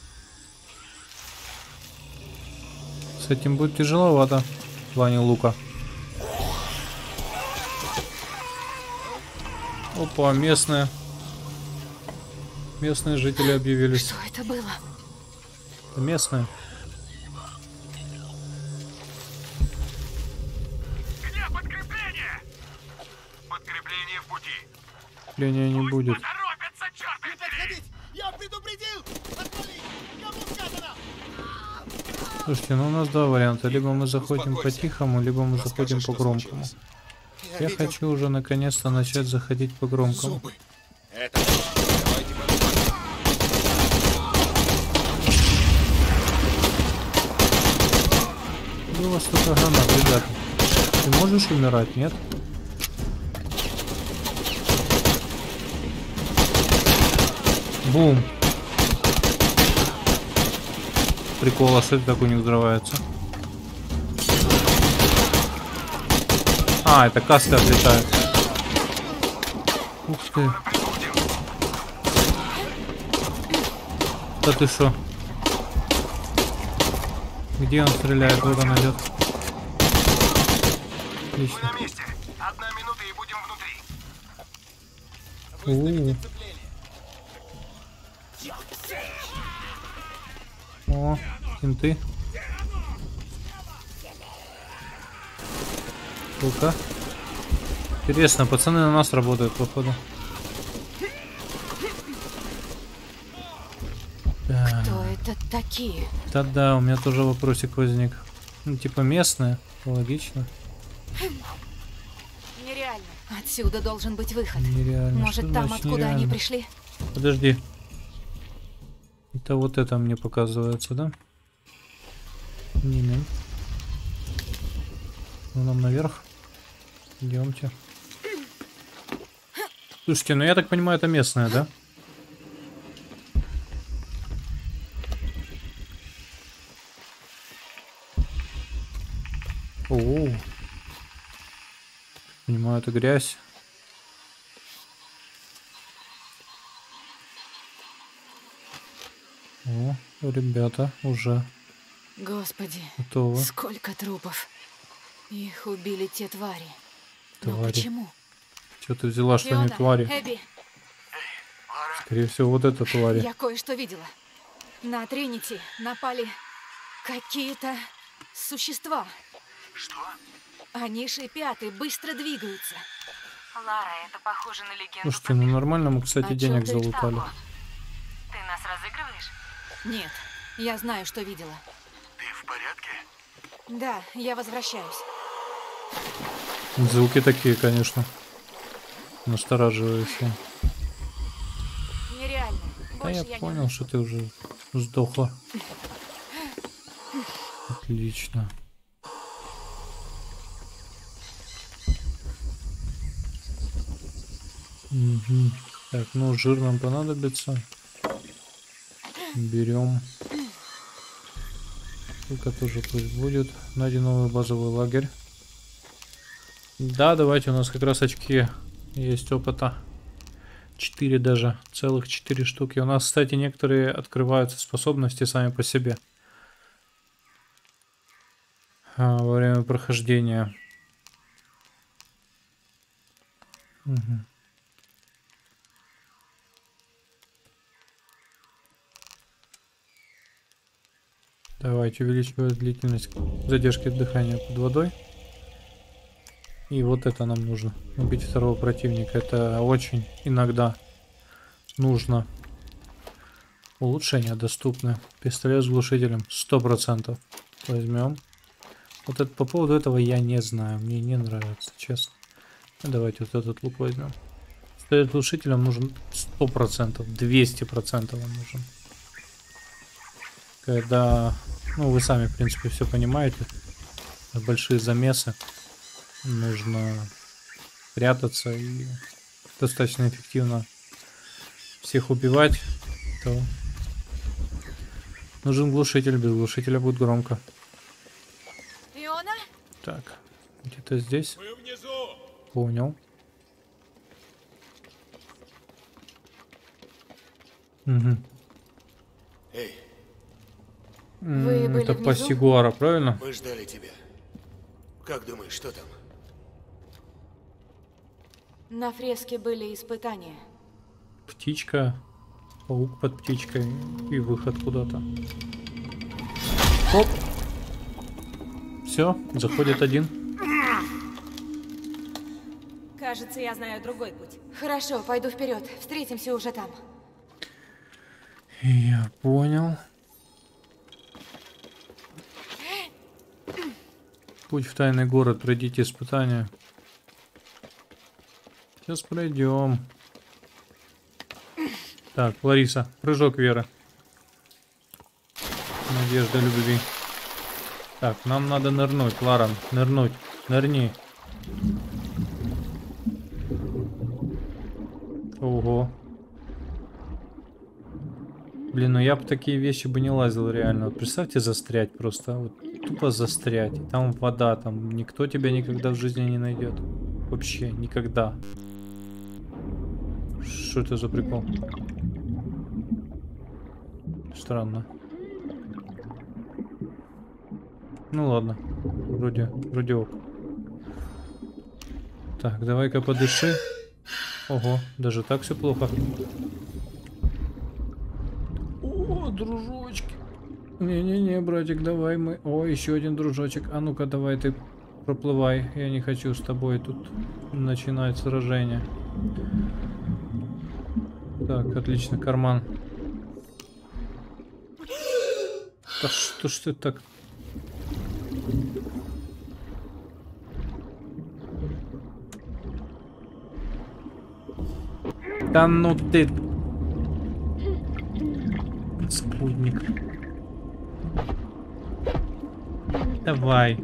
С этим будет тяжеловато в плане лука. Опа, местные. Местные жители объявились. Что это было? Местные. Где подкрепление? Подкрепление в пути. Подкрепления не будет. Торопятся, черт Не подходить! Я предупредил! Отвали! Кому сказано? Слушайте, ну у нас два варианта. Либо мы заходим по-тихому, либо мы заходим по-громкому. Я видел. хочу уже наконец-то начать заходить по-громкому. Зубы. Это... Давайте подумаем. У вас только гранат, ребята. Ты можешь умирать, нет? Бум. Прикол, а что это так у них взрывается? А, это касты отлетают. Ух ты. Да ты шо? Где он стреляет? Вот он идет. Мы Отлично. на месте. Одна минута и будем внутри. У-у-у. О, кенты. Ну-ка. Интересно, пацаны на нас работают, походу. Да. Кто это такие? Да-да, у меня тоже вопросик возник. Ну, типа местные, логично. Нереально. Отсюда должен быть выход. Нереально. Может, Что там, значит откуда они нереально? пришли? Подожди. Это вот это мне показывается, да? Не-не. Ну, нам наверх. Идемте. Слушайте, ну я так понимаю, это местная, да? О, понимаю, это грязь. О, ребята, уже Господи, готовы. сколько трупов. Их убили те твари. Но Твари. почему? Что ты взяла, что не Фиона, твари? Эбби, Скорее всего, вот это твари. я кое-что видела. На Тринити напали какие-то существа. Что? Они шипят и быстро двигаются. Лара, это похоже на легенду. Слушайте, ну нормально мы, кстати, О денег чём ты? залутали. Ты нас разыгрываешь? Нет, я знаю, что видела. Ты в порядке? Да, я возвращаюсь. Звуки такие, конечно, настораживающие. Нереально. Да Больше я я не понял, что ты уже сдохла. Отлично. Угу. Так, ну жир нам понадобится. Берем. Только тоже пусть будет. Найди новый базовый лагерь. Да, давайте, у нас как раз очки есть опыта. четыре даже. Целых четыре штуки. У нас, кстати, некоторые открываются способности сами по себе. А, во время прохождения. Угу. Давайте увеличивать длительность задержки дыхания под водой. И вот это нам нужно. Убить второго противника. Это очень иногда нужно. Улучшения доступны. Пистолет с глушителем. сто процентов. Возьмем. Вот это, по поводу этого я не знаю. Мне не нравится, честно. Давайте вот этот лук возьмем. Пистолет с глушителем нужен сто процентов. двести процентов он нужен. Когда... Ну, вы сами, в принципе, все понимаете. Большие замесы. Нужно прятаться и достаточно эффективно всех убивать. То нужен глушитель. Без глушителя будет громко. Фиона? Так, где-то здесь. Вы внизу. Понял. Угу. Эй. Вы были Это внизу? Пассигуара, правильно? Мы ждали тебя. Как думаешь, что там? На фреске были испытания. Птичка, паук под птичкой и выход куда-то. Оп! Все, заходит один. Кажется, я знаю другой путь. Хорошо, пойду вперед. Встретимся уже там. Я понял. Путь в тайный город, пройдите испытания. Сейчас пройдем. Так, Лариса, прыжок веры. Надежда любви. Так, нам надо нырнуть, Лара, нырнуть, нырни. Ого. Блин, ну я бы такие вещи бы не лазил реально. Вот представьте застрять просто. Вот, тупо застрять. Там вода, там никто тебя никогда в жизни не найдет. Вообще, никогда. Что это за прикол? Странно. Ну ладно. Вроде, вроде ок. Так, давай-ка подыши. Ого, даже так все плохо. О, дружочки. Не-не-не, братик, давай мы... О, еще один дружочек. А ну-ка, давай ты проплывай. Я не хочу с тобой тут начинать сражение. Так, отлично, карман. Да что ж ты так... Да ну ты... Спутник. Давай.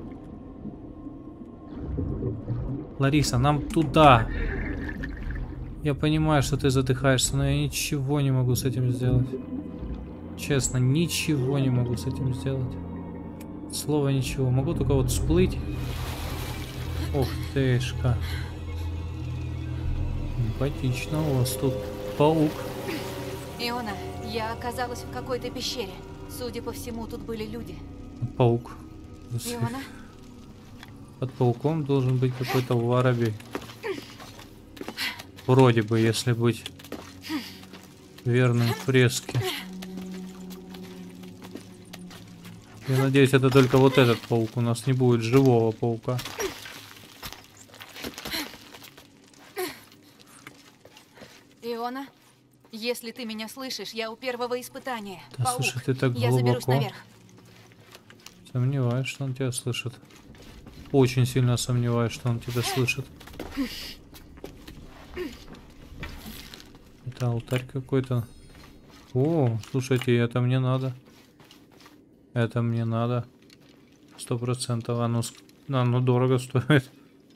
Лариса, нам туда. Я понимаю, что ты задыхаешься, но я ничего не могу с этим сделать. Честно, ничего не могу с этим сделать. Слово ничего. Могу только вот всплыть. Ох тышка. Симпатично у вас тут паук. Иона, я оказалась в какой-то пещере. Судя по всему, тут были люди. Паук. Иона? Под пауком должен быть какой-то воробей. Вроде бы, если быть верным фреске. Я надеюсь, это только вот этот паук. У нас не будет живого паука. Иона, если ты меня слышишь, я у первого испытания. Да, Паук, слушай, ты так я заберусь глубоко. наверх. Сомневаюсь, что он тебя слышит. Очень сильно сомневаюсь, что он тебя слышит. Это алтарь какой-то. О, слушайте, это мне надо. Это мне надо. Сто процентов. Оно, оно дорого стоит.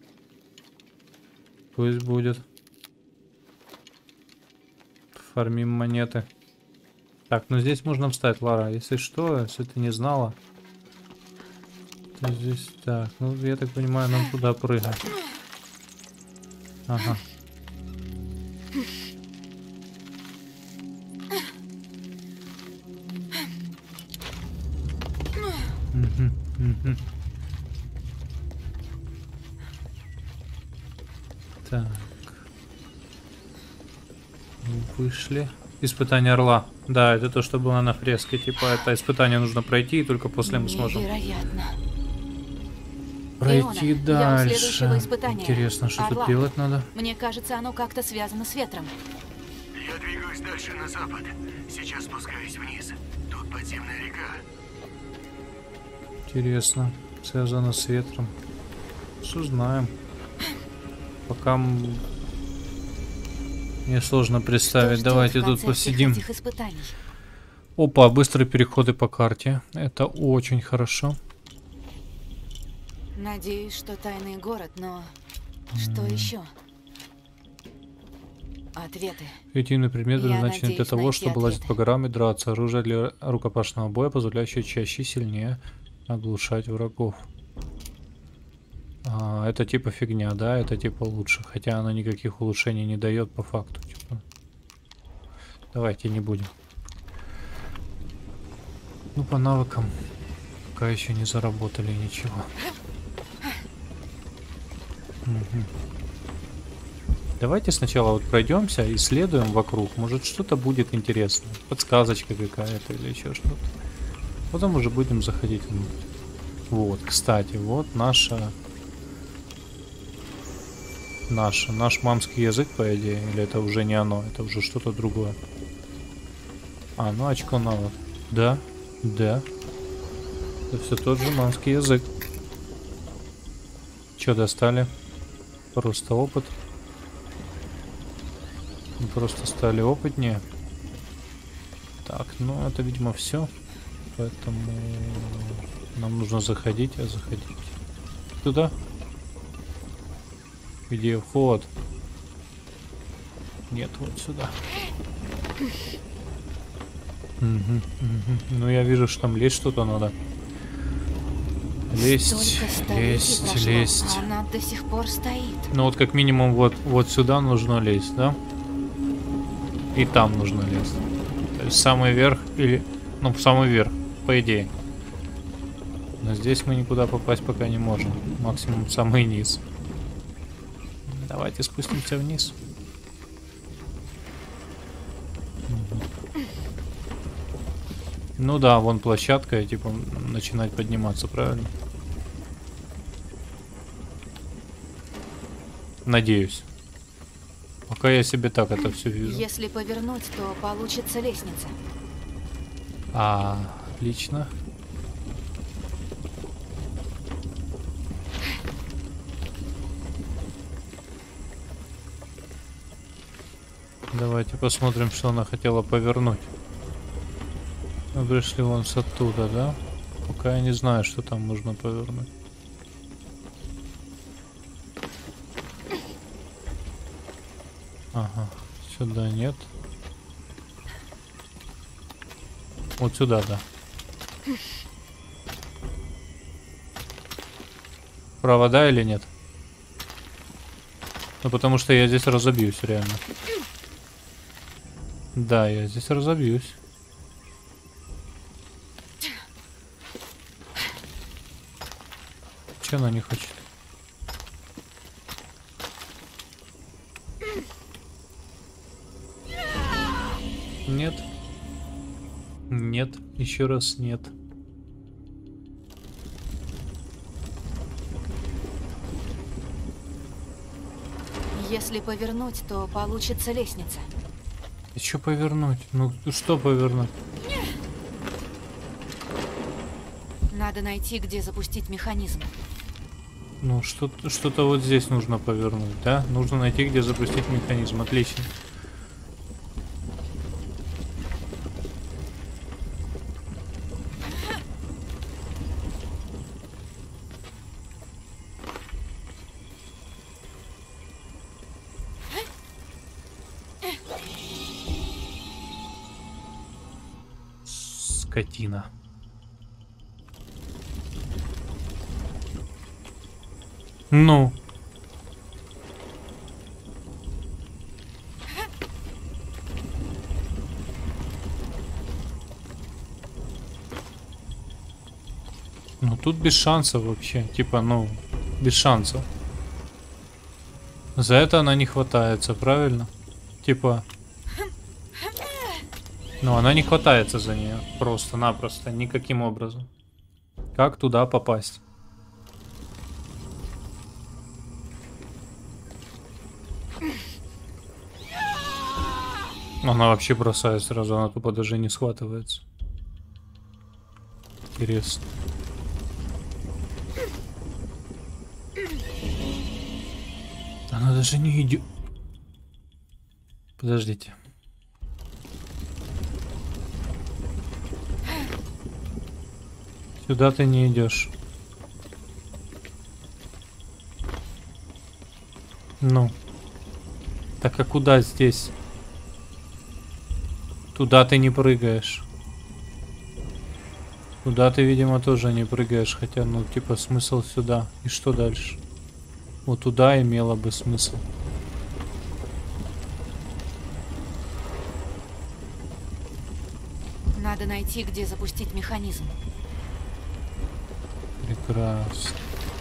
Пусть будет. Фармим монеты. Так, ну здесь можно встать, Лара. Если что, если ты не знала. То здесь так. Ну, я так понимаю, нам туда прыгать. Ага. Хм. Так. Вышли. Испытание орла. Да, это то, что было на фреске. Типа, это испытание нужно пройти, и только после мы сможем Невероятно. пройти Леона, дальше. я у следующего испытания. Интересно, что Орла. тут делать надо? Мне кажется, оно как-то связано с ветром. Я двигаюсь дальше на запад. Сейчас спускаюсь вниз. Тут подземная река. Интересно. Связано с ветром. Все знаем. Пока м- мне сложно представить. Что Давайте ждёт в тут конце всех посидим. этих испытаний? Опа, быстрые переходы по карте. Это очень хорошо. Надеюсь, что тайный город, но что еще? Ответы. Эффективный предмет Я предназначен для надеюсь того, найти чтобы лазить ответы. по горам и драться. Оружие для рукопашного боя, позволяющее чаще и сильнее оглушать врагов. А, это типа фигня, да? Это типа лучше. Хотя она никаких улучшений не дает по факту. Типа. Давайте не будем. Ну, по навыкам пока еще не заработали ничего. Угу. Давайте сначала вот пройдемся, исследуем вокруг. Может, что-то будет интересное. Подсказочка какая-то или еще что-то. Потом уже будем заходить внутрь. Вот, кстати, вот наша... Наша, наш мамский язык, по идее. Или это уже не оно, это уже что-то другое. А, ну очко навык. Да, да. Это все тот же мамский язык. Че достали? Просто опыт. Мы просто стали опытнее. Так, ну это, видимо, все. Поэтому нам нужно заходить, а заходить туда. Где вход? Нет, вот сюда. Угу, угу. Ну я вижу, что там лезть что-то надо. Лезть, Столько столетий лезть, прошло, лезть. а она до сих пор стоит. Ну вот как минимум вот, вот сюда нужно лезть, да? И там нужно лезть. То есть самый верх или... Ну, в самый верх, по идее. Но здесь мы никуда попасть пока не можем. Максимум самый низ. Давайте спустимся вниз. Угу. Ну да, вон площадка, и типа начинать подниматься, правильно? Надеюсь. Пока я себе так это все вижу. Если повернуть, то получится лестница. А, отлично. Давайте посмотрим, что она хотела повернуть. Мы пришли вон с оттуда, да? Пока я не знаю, что там можно повернуть. Ага, сюда нет. Вот сюда, да. Право, да или нет? Ну, потому что я здесь разобьюсь, реально. Да, я здесь разобьюсь. Че она не хочет? Нет. Нет. Еще раз нет. Если повернуть, то получится лестница. И что повернуть? Ну, что повернуть? Надо найти, где запустить механизм. Ну, что-то что-то вот здесь нужно повернуть, да? Нужно найти, где запустить механизм. Отлично. Скотина. Ну. Ну тут без шансов вообще. Типа, ну, без шансов. За это она не хватается, правильно? Типа... Ну, она не хватается за нее. Просто-напросто. Никаким образом. Как туда попасть? Она вообще бросает сразу. Она тупо даже не схватывается. Интересно. Она даже не идет. Подождите. Сюда ты не идешь. Ну. Так а куда здесь? Туда ты не прыгаешь. Туда ты, видимо, тоже не прыгаешь. Хотя, ну, типа, смысл сюда. И что дальше? Вот туда имело бы смысл. Надо найти, где запустить механизм. Прекрасно.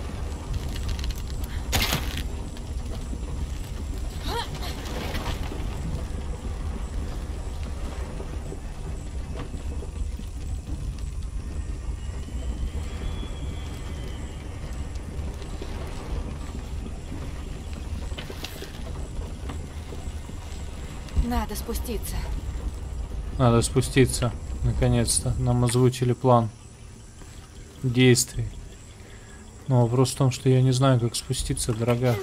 Надо спуститься. Надо спуститься. Наконец-то. Нам озвучили план действий. Но вопрос в том, что я не знаю, как спуститься, дорогая.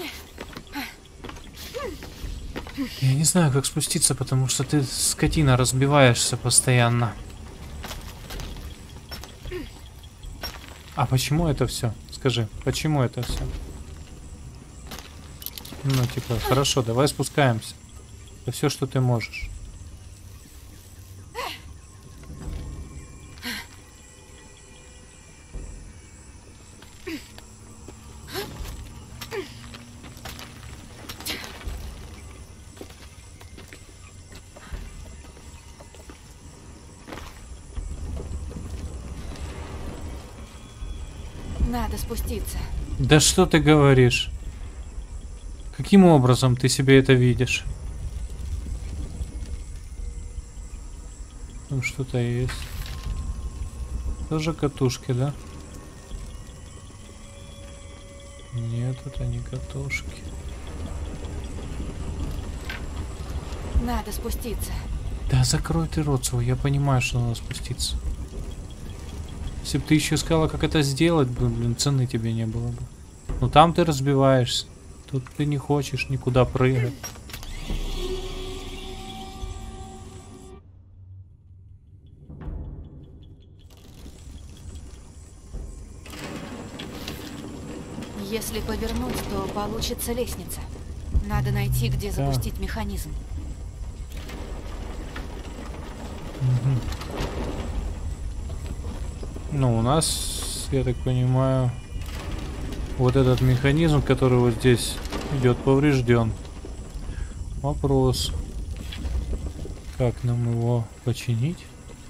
Я не знаю, как спуститься, потому что ты, скотина, разбиваешься постоянно. А почему это все? Скажи, почему это все? Ну, типа, хорошо, давай спускаемся. Это все, что ты можешь. Надо спуститься. Да что ты говоришь? Каким образом ты себе это видишь? Там что-то есть. Тоже катушки, да? Нет, это не катушки. Надо спуститься. Да закрой ты рот свой, я понимаю, что надо спуститься. Если бы ты еще сказала, как это сделать, блин, цены тебе не было бы. Но там ты разбиваешься. Тут ты не хочешь никуда прыгать. Если повернуть, то получится лестница. Надо найти, где Да. запустить механизм. Угу. Ну, у нас, я так понимаю, вот этот механизм, который вот здесь идет, поврежден. Вопрос, как нам его починить?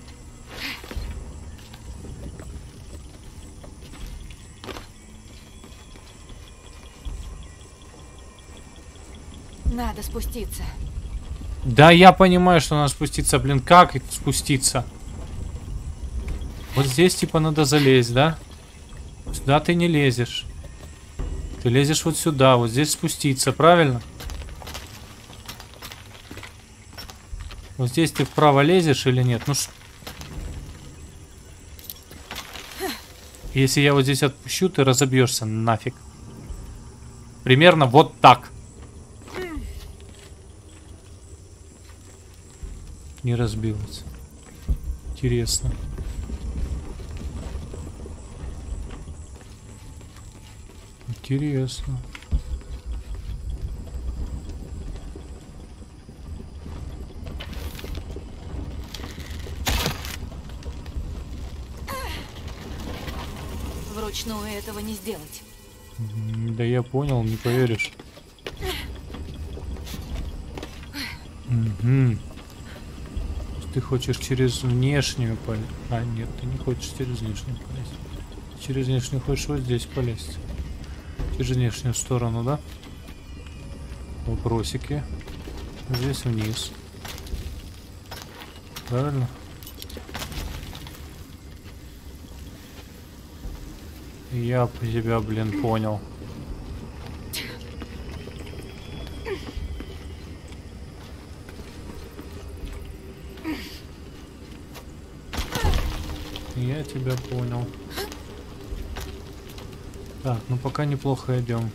Надо спуститься. Да, я понимаю, что надо спуститься, блин, как спуститься? Вот здесь типа надо залезть, да? Сюда ты не лезешь. Ты лезешь вот сюда, вот здесь спуститься, правильно? Вот здесь ты вправо лезешь или нет? Ну ш... Если я вот здесь отпущу, ты разобьешься нафиг. Примерно вот так. Не разбилась. Интересно. Интересно. Вручную этого не сделать. Да я понял, не поверишь. Угу. Ты хочешь через внешнюю полезть. А, нет, ты не хочешь через внешнюю полезть. Через внешнюю хочешь вот здесь полезть. Через внешнюю сторону, да? Вопросики. Здесь вниз. Правильно? Я тебя, блин, понял. Я тебя понял. Так, ну пока неплохо идем.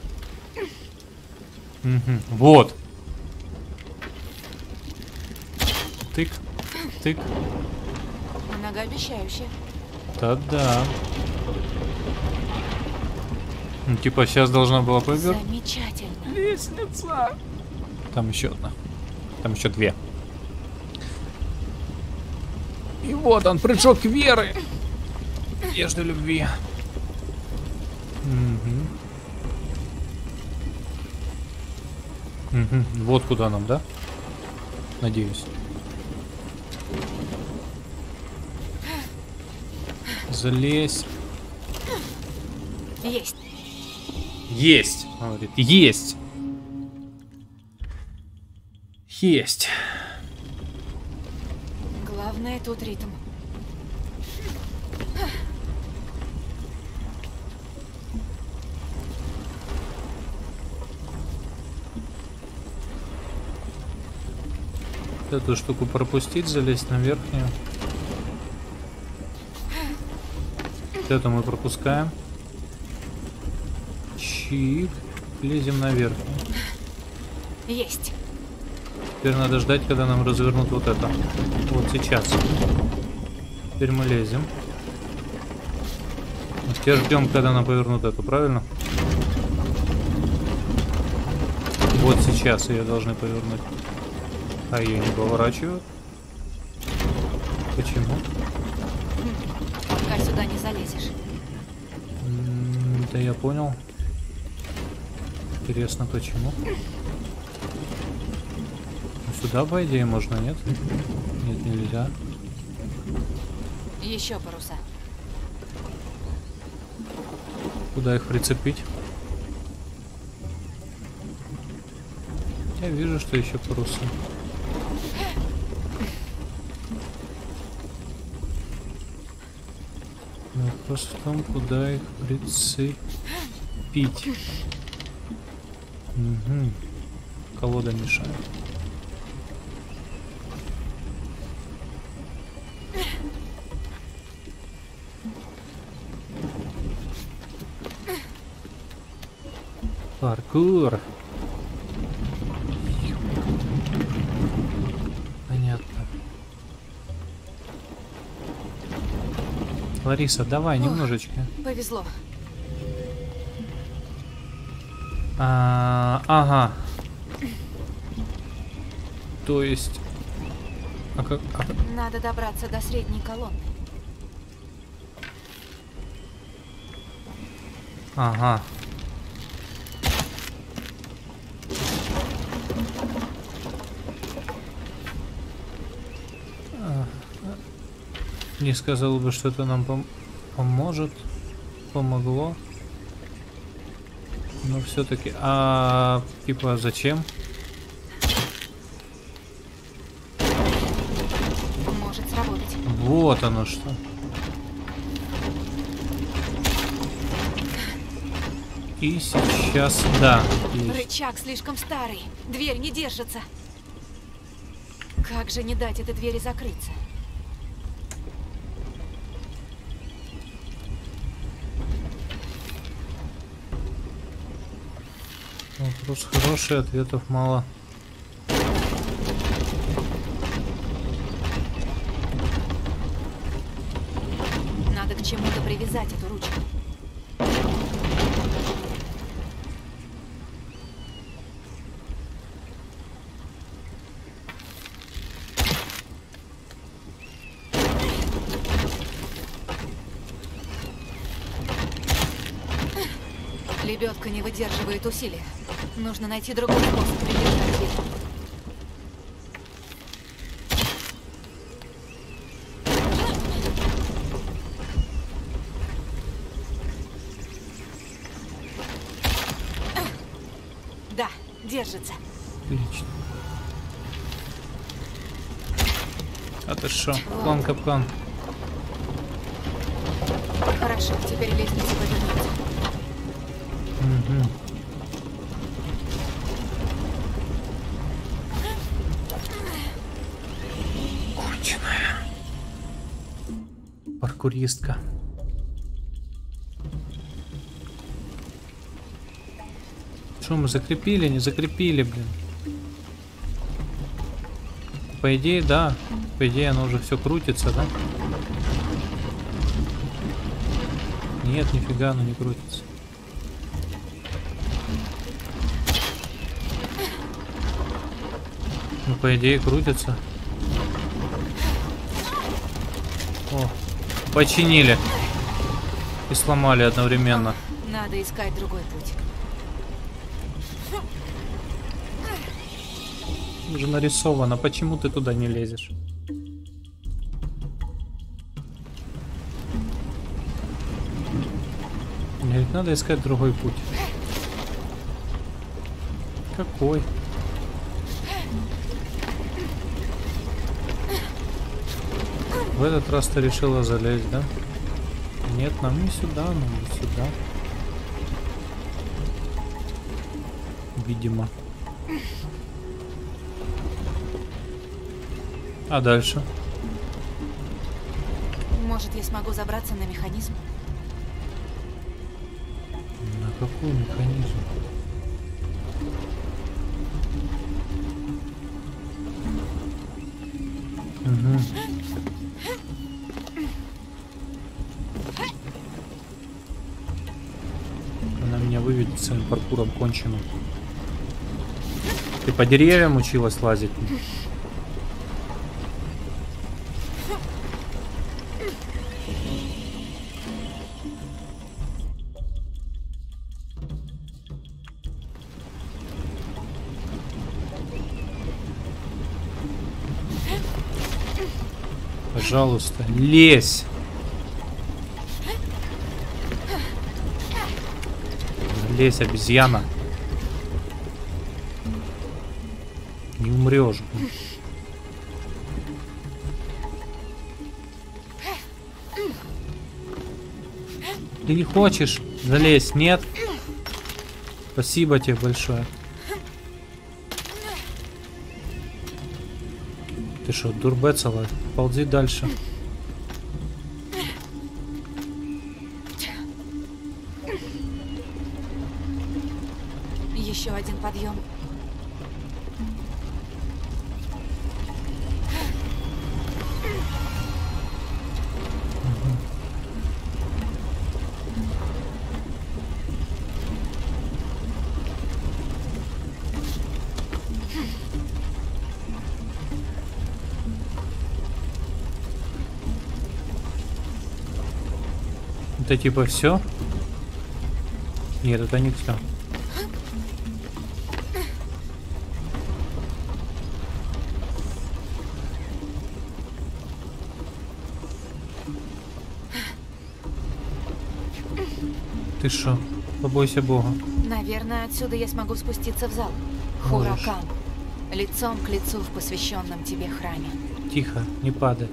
Угу. Вот. Тык, тык. Многообещающе. Да-да. Ну, типа сейчас должна была повернуть. Замечательно. Лестница. Там еще одна. Там еще две. И вот он, прыжок веры. Я жду любви. Угу. Угу. Вот куда нам, да? Надеюсь. Залезь. Есть. Есть. Говорит, есть. Есть. Главное тут ритм. Эту штуку пропустить, залезть на верхнюю. Это мы пропускаем. Чик. Лезем на верхнюю. Есть. Теперь надо ждать, когда нам развернут вот это. Вот сейчас. Теперь мы лезем. Теперь ждем, когда нам повернут эту, правильно? Вот сейчас ее должны повернуть. А ее не поворачивают. Почему? Пока сюда не залезешь. М-м, да я понял. Интересно, почему? Сюда, по идее, можно, нет? Нет, нельзя. Еще паруса. Куда их прицепить? Я вижу, что еще паруса. Вопрос в том, куда их прицепить. Угу. Колода мешает. Паркур. Понятно. Лариса, давай Ох, немножечко. Повезло. А, ага. То есть... А как... А... Надо добраться до средней колонны. Ага. Не сказал бы, что это нам пом поможет. Помогло. Но все-таки... А типа зачем? Может сработать. Вот оно что. И сейчас... Да. Есть. Рычаг слишком старый. Дверь не держится. Как же не дать этой двери закрыться? Вопрос хороший, ответов мало. Надо к чему-то привязать эту ручку. Лебедка не выдерживает усилия. Нужно найти другой способ придержать дверь. держится. Отлично. А ты шо? План капкан. Хорошо, теперь лестница повернется. Угу. Конченая. Паркуристка. Что мы закрепили, не закрепили, блин? По идее, да. По идее, оно уже все крутится, да? Нет, нифига оно не крутится. Ну, по идее, крутится. О, починили. И сломали одновременно. Надо искать другой путь. Уже нарисовано. Почему ты туда не лезешь? Говорит, надо искать другой путь. Какой? В этот раз ты решила залезть, да? Нет, нам не сюда, нам не сюда. Видимо. А дальше? Может, я смогу забраться на механизм? На какой механизм? Угу. Она меня выведет своим паркуром конченым. Ты по деревьям училась лазить? Пожалуйста, лезь. Лезь, обезьяна. Не умрешь. Ты не хочешь залезть, нет? Спасибо тебе большое. Ты что, дурбецела? Ползи дальше. Еще один подъем. Это типа все? Нет, это не все. Ты шо? Побойся Бога. Наверное, отсюда я смогу спуститься в зал. Можешь. Хуракан. Лицом к лицу в посвященном тебе храме. Тихо, не падай.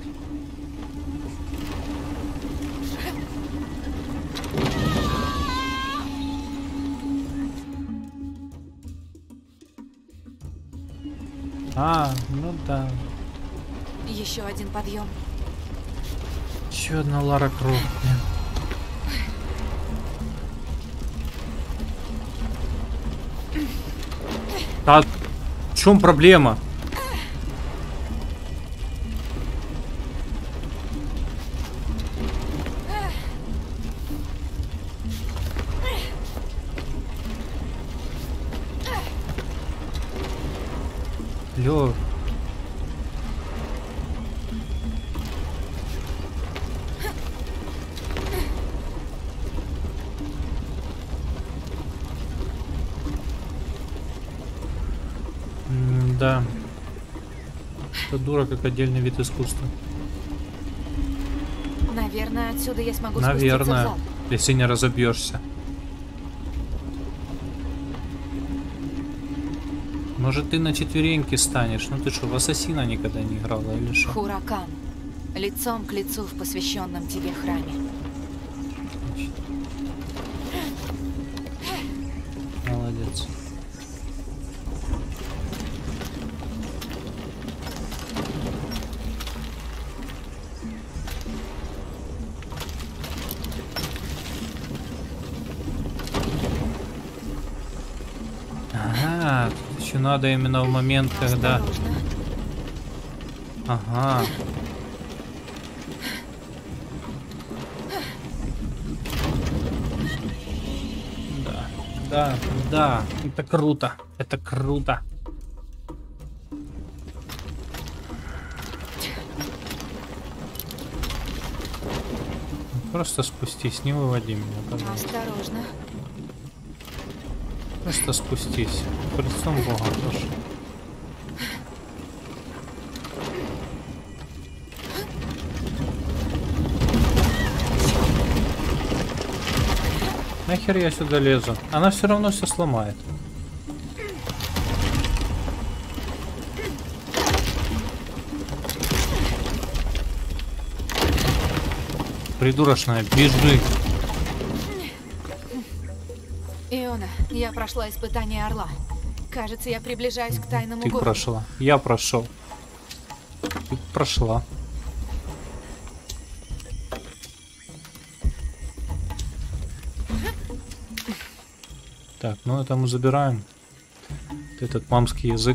А, ну да. Еще один подъем. Еще одна Лара Крофт. А в чем проблема? Лёв. Да. Это дура как отдельный вид искусства. Наверное, отсюда я смогу Наверное, спуститься в зал. если не разобьешься. Может, ты на четвереньки станешь? Ну ты что, в Ассасина никогда не играла или что? Хуракан. Лицом к лицу в посвященном тебе храме. Молодец. Ага, тут еще надо именно в момент, когда... Осторожно. Ага. Да, да, да, это круто, это круто. Просто спустись, не выводи меня, пожалуйста. Осторожно. Просто спустись. Лицом Бога, прошу. Нахер я сюда лезу? Она все равно все сломает. Придурочная, бежи. Иона, я прошла испытание Орла. Кажется, я приближаюсь к тайному Ты городу. прошла. Я прошел. Ты прошла. Так, ну это мы забираем. Этот мамский язык.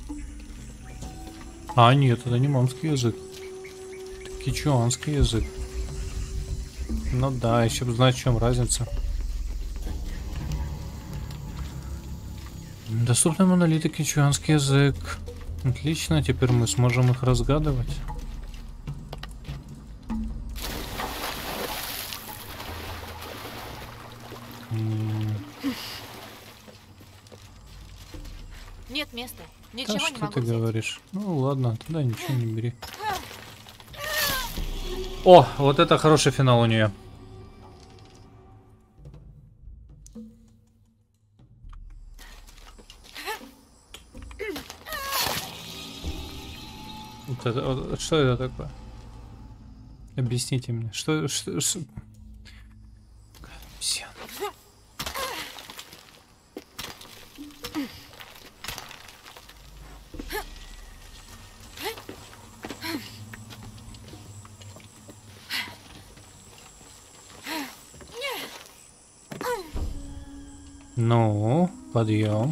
А, нет, это не мамский язык. Это кичуанский язык. Ну да, еще бы знать, в чем разница. Доступны монолиты кичуанский язык. Отлично, теперь мы сможем их разгадывать. Нет места. Да Ничего не что могу ты взять. говоришь? Ну ладно, тогда ничего не бери. О, вот это хороший финал у нее. Вот это, вот, что это такое? Объясните мне, что, что, что... Обезьяна. Ну, подъем.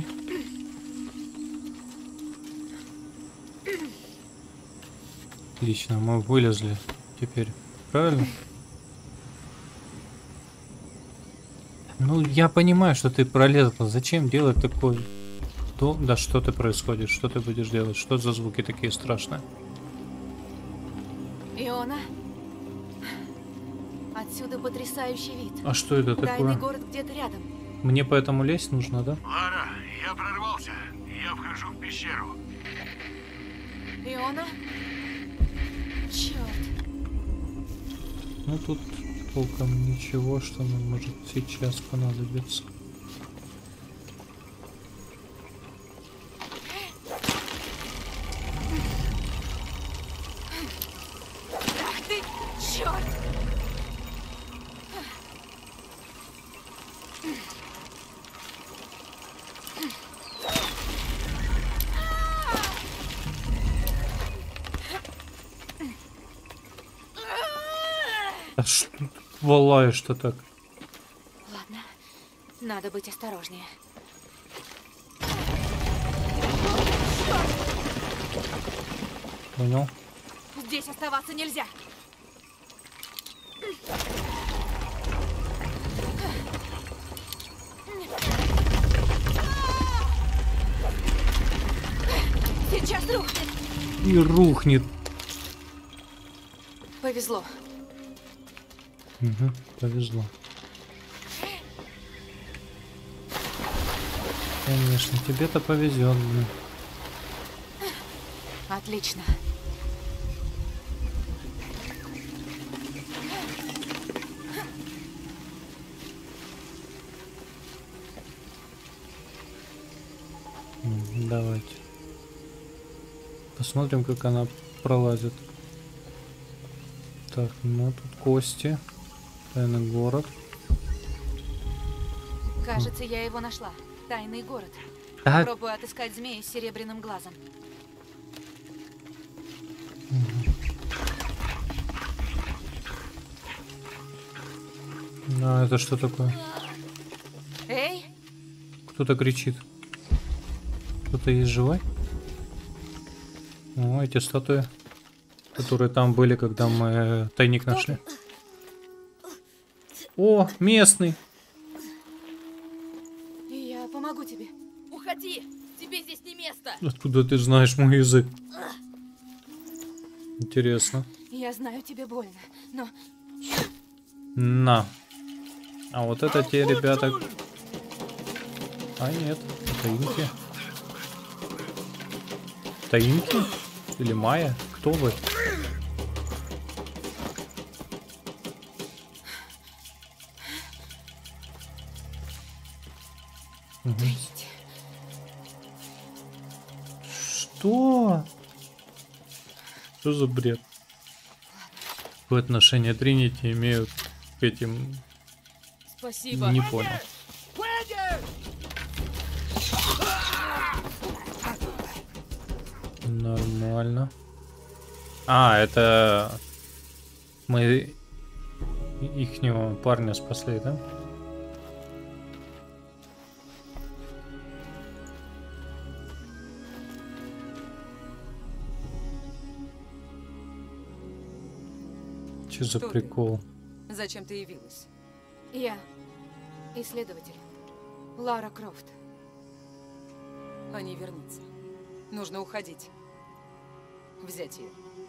Отлично, мы вылезли теперь. Правильно? Ну, я понимаю, что ты пролезла. Зачем делать такое? То, да что ты происходит? Что ты будешь делать? Что за звуки такие страшные? Иона, отсюда потрясающий вид. А что это Тайный такое? город где-то рядом. Мне поэтому лезть нужно, да? Лара, я прорвался. Я вхожу в пещеру. Иона? Черт. Ну тут толком ничего, что нам может сейчас понадобиться. Ах ты, черт! А что ты валаешь-то так? Ладно, надо быть осторожнее. Понял? Здесь оставаться нельзя. Сейчас рухнет. И рухнет. Повезло. Угу, повезло. Конечно, тебе-то повезет, блин. Отлично. Давайте. Посмотрим, как она пролазит. Так, ну тут кости. Тайный город. Кажется, я его нашла. Тайный город. А? Попробую отыскать змея с серебряным глазом. А это что такое? Эй! Кто-то кричит. Кто-то есть живой? О, эти статуи, которые там были, когда мы тайник нашли. О, местный! Я помогу тебе. Уходи! Тебе здесь не место! Откуда ты знаешь мой язык? Интересно. Я знаю, тебе больно, но... На. А вот это те ребята... А нет, это инки. Это инки? Или майя? Кто вы? Угу. Что? Что за бред? Какое отношение Тринити имеют к этим? Спасибо. Не понял. Нормально. А, это мы ихнего парня спасли, да? Что за Кто прикол? ты? Зачем ты явилась? Я исследователь. Лара Крофт. Они вернутся. Нужно уходить. Взять ее.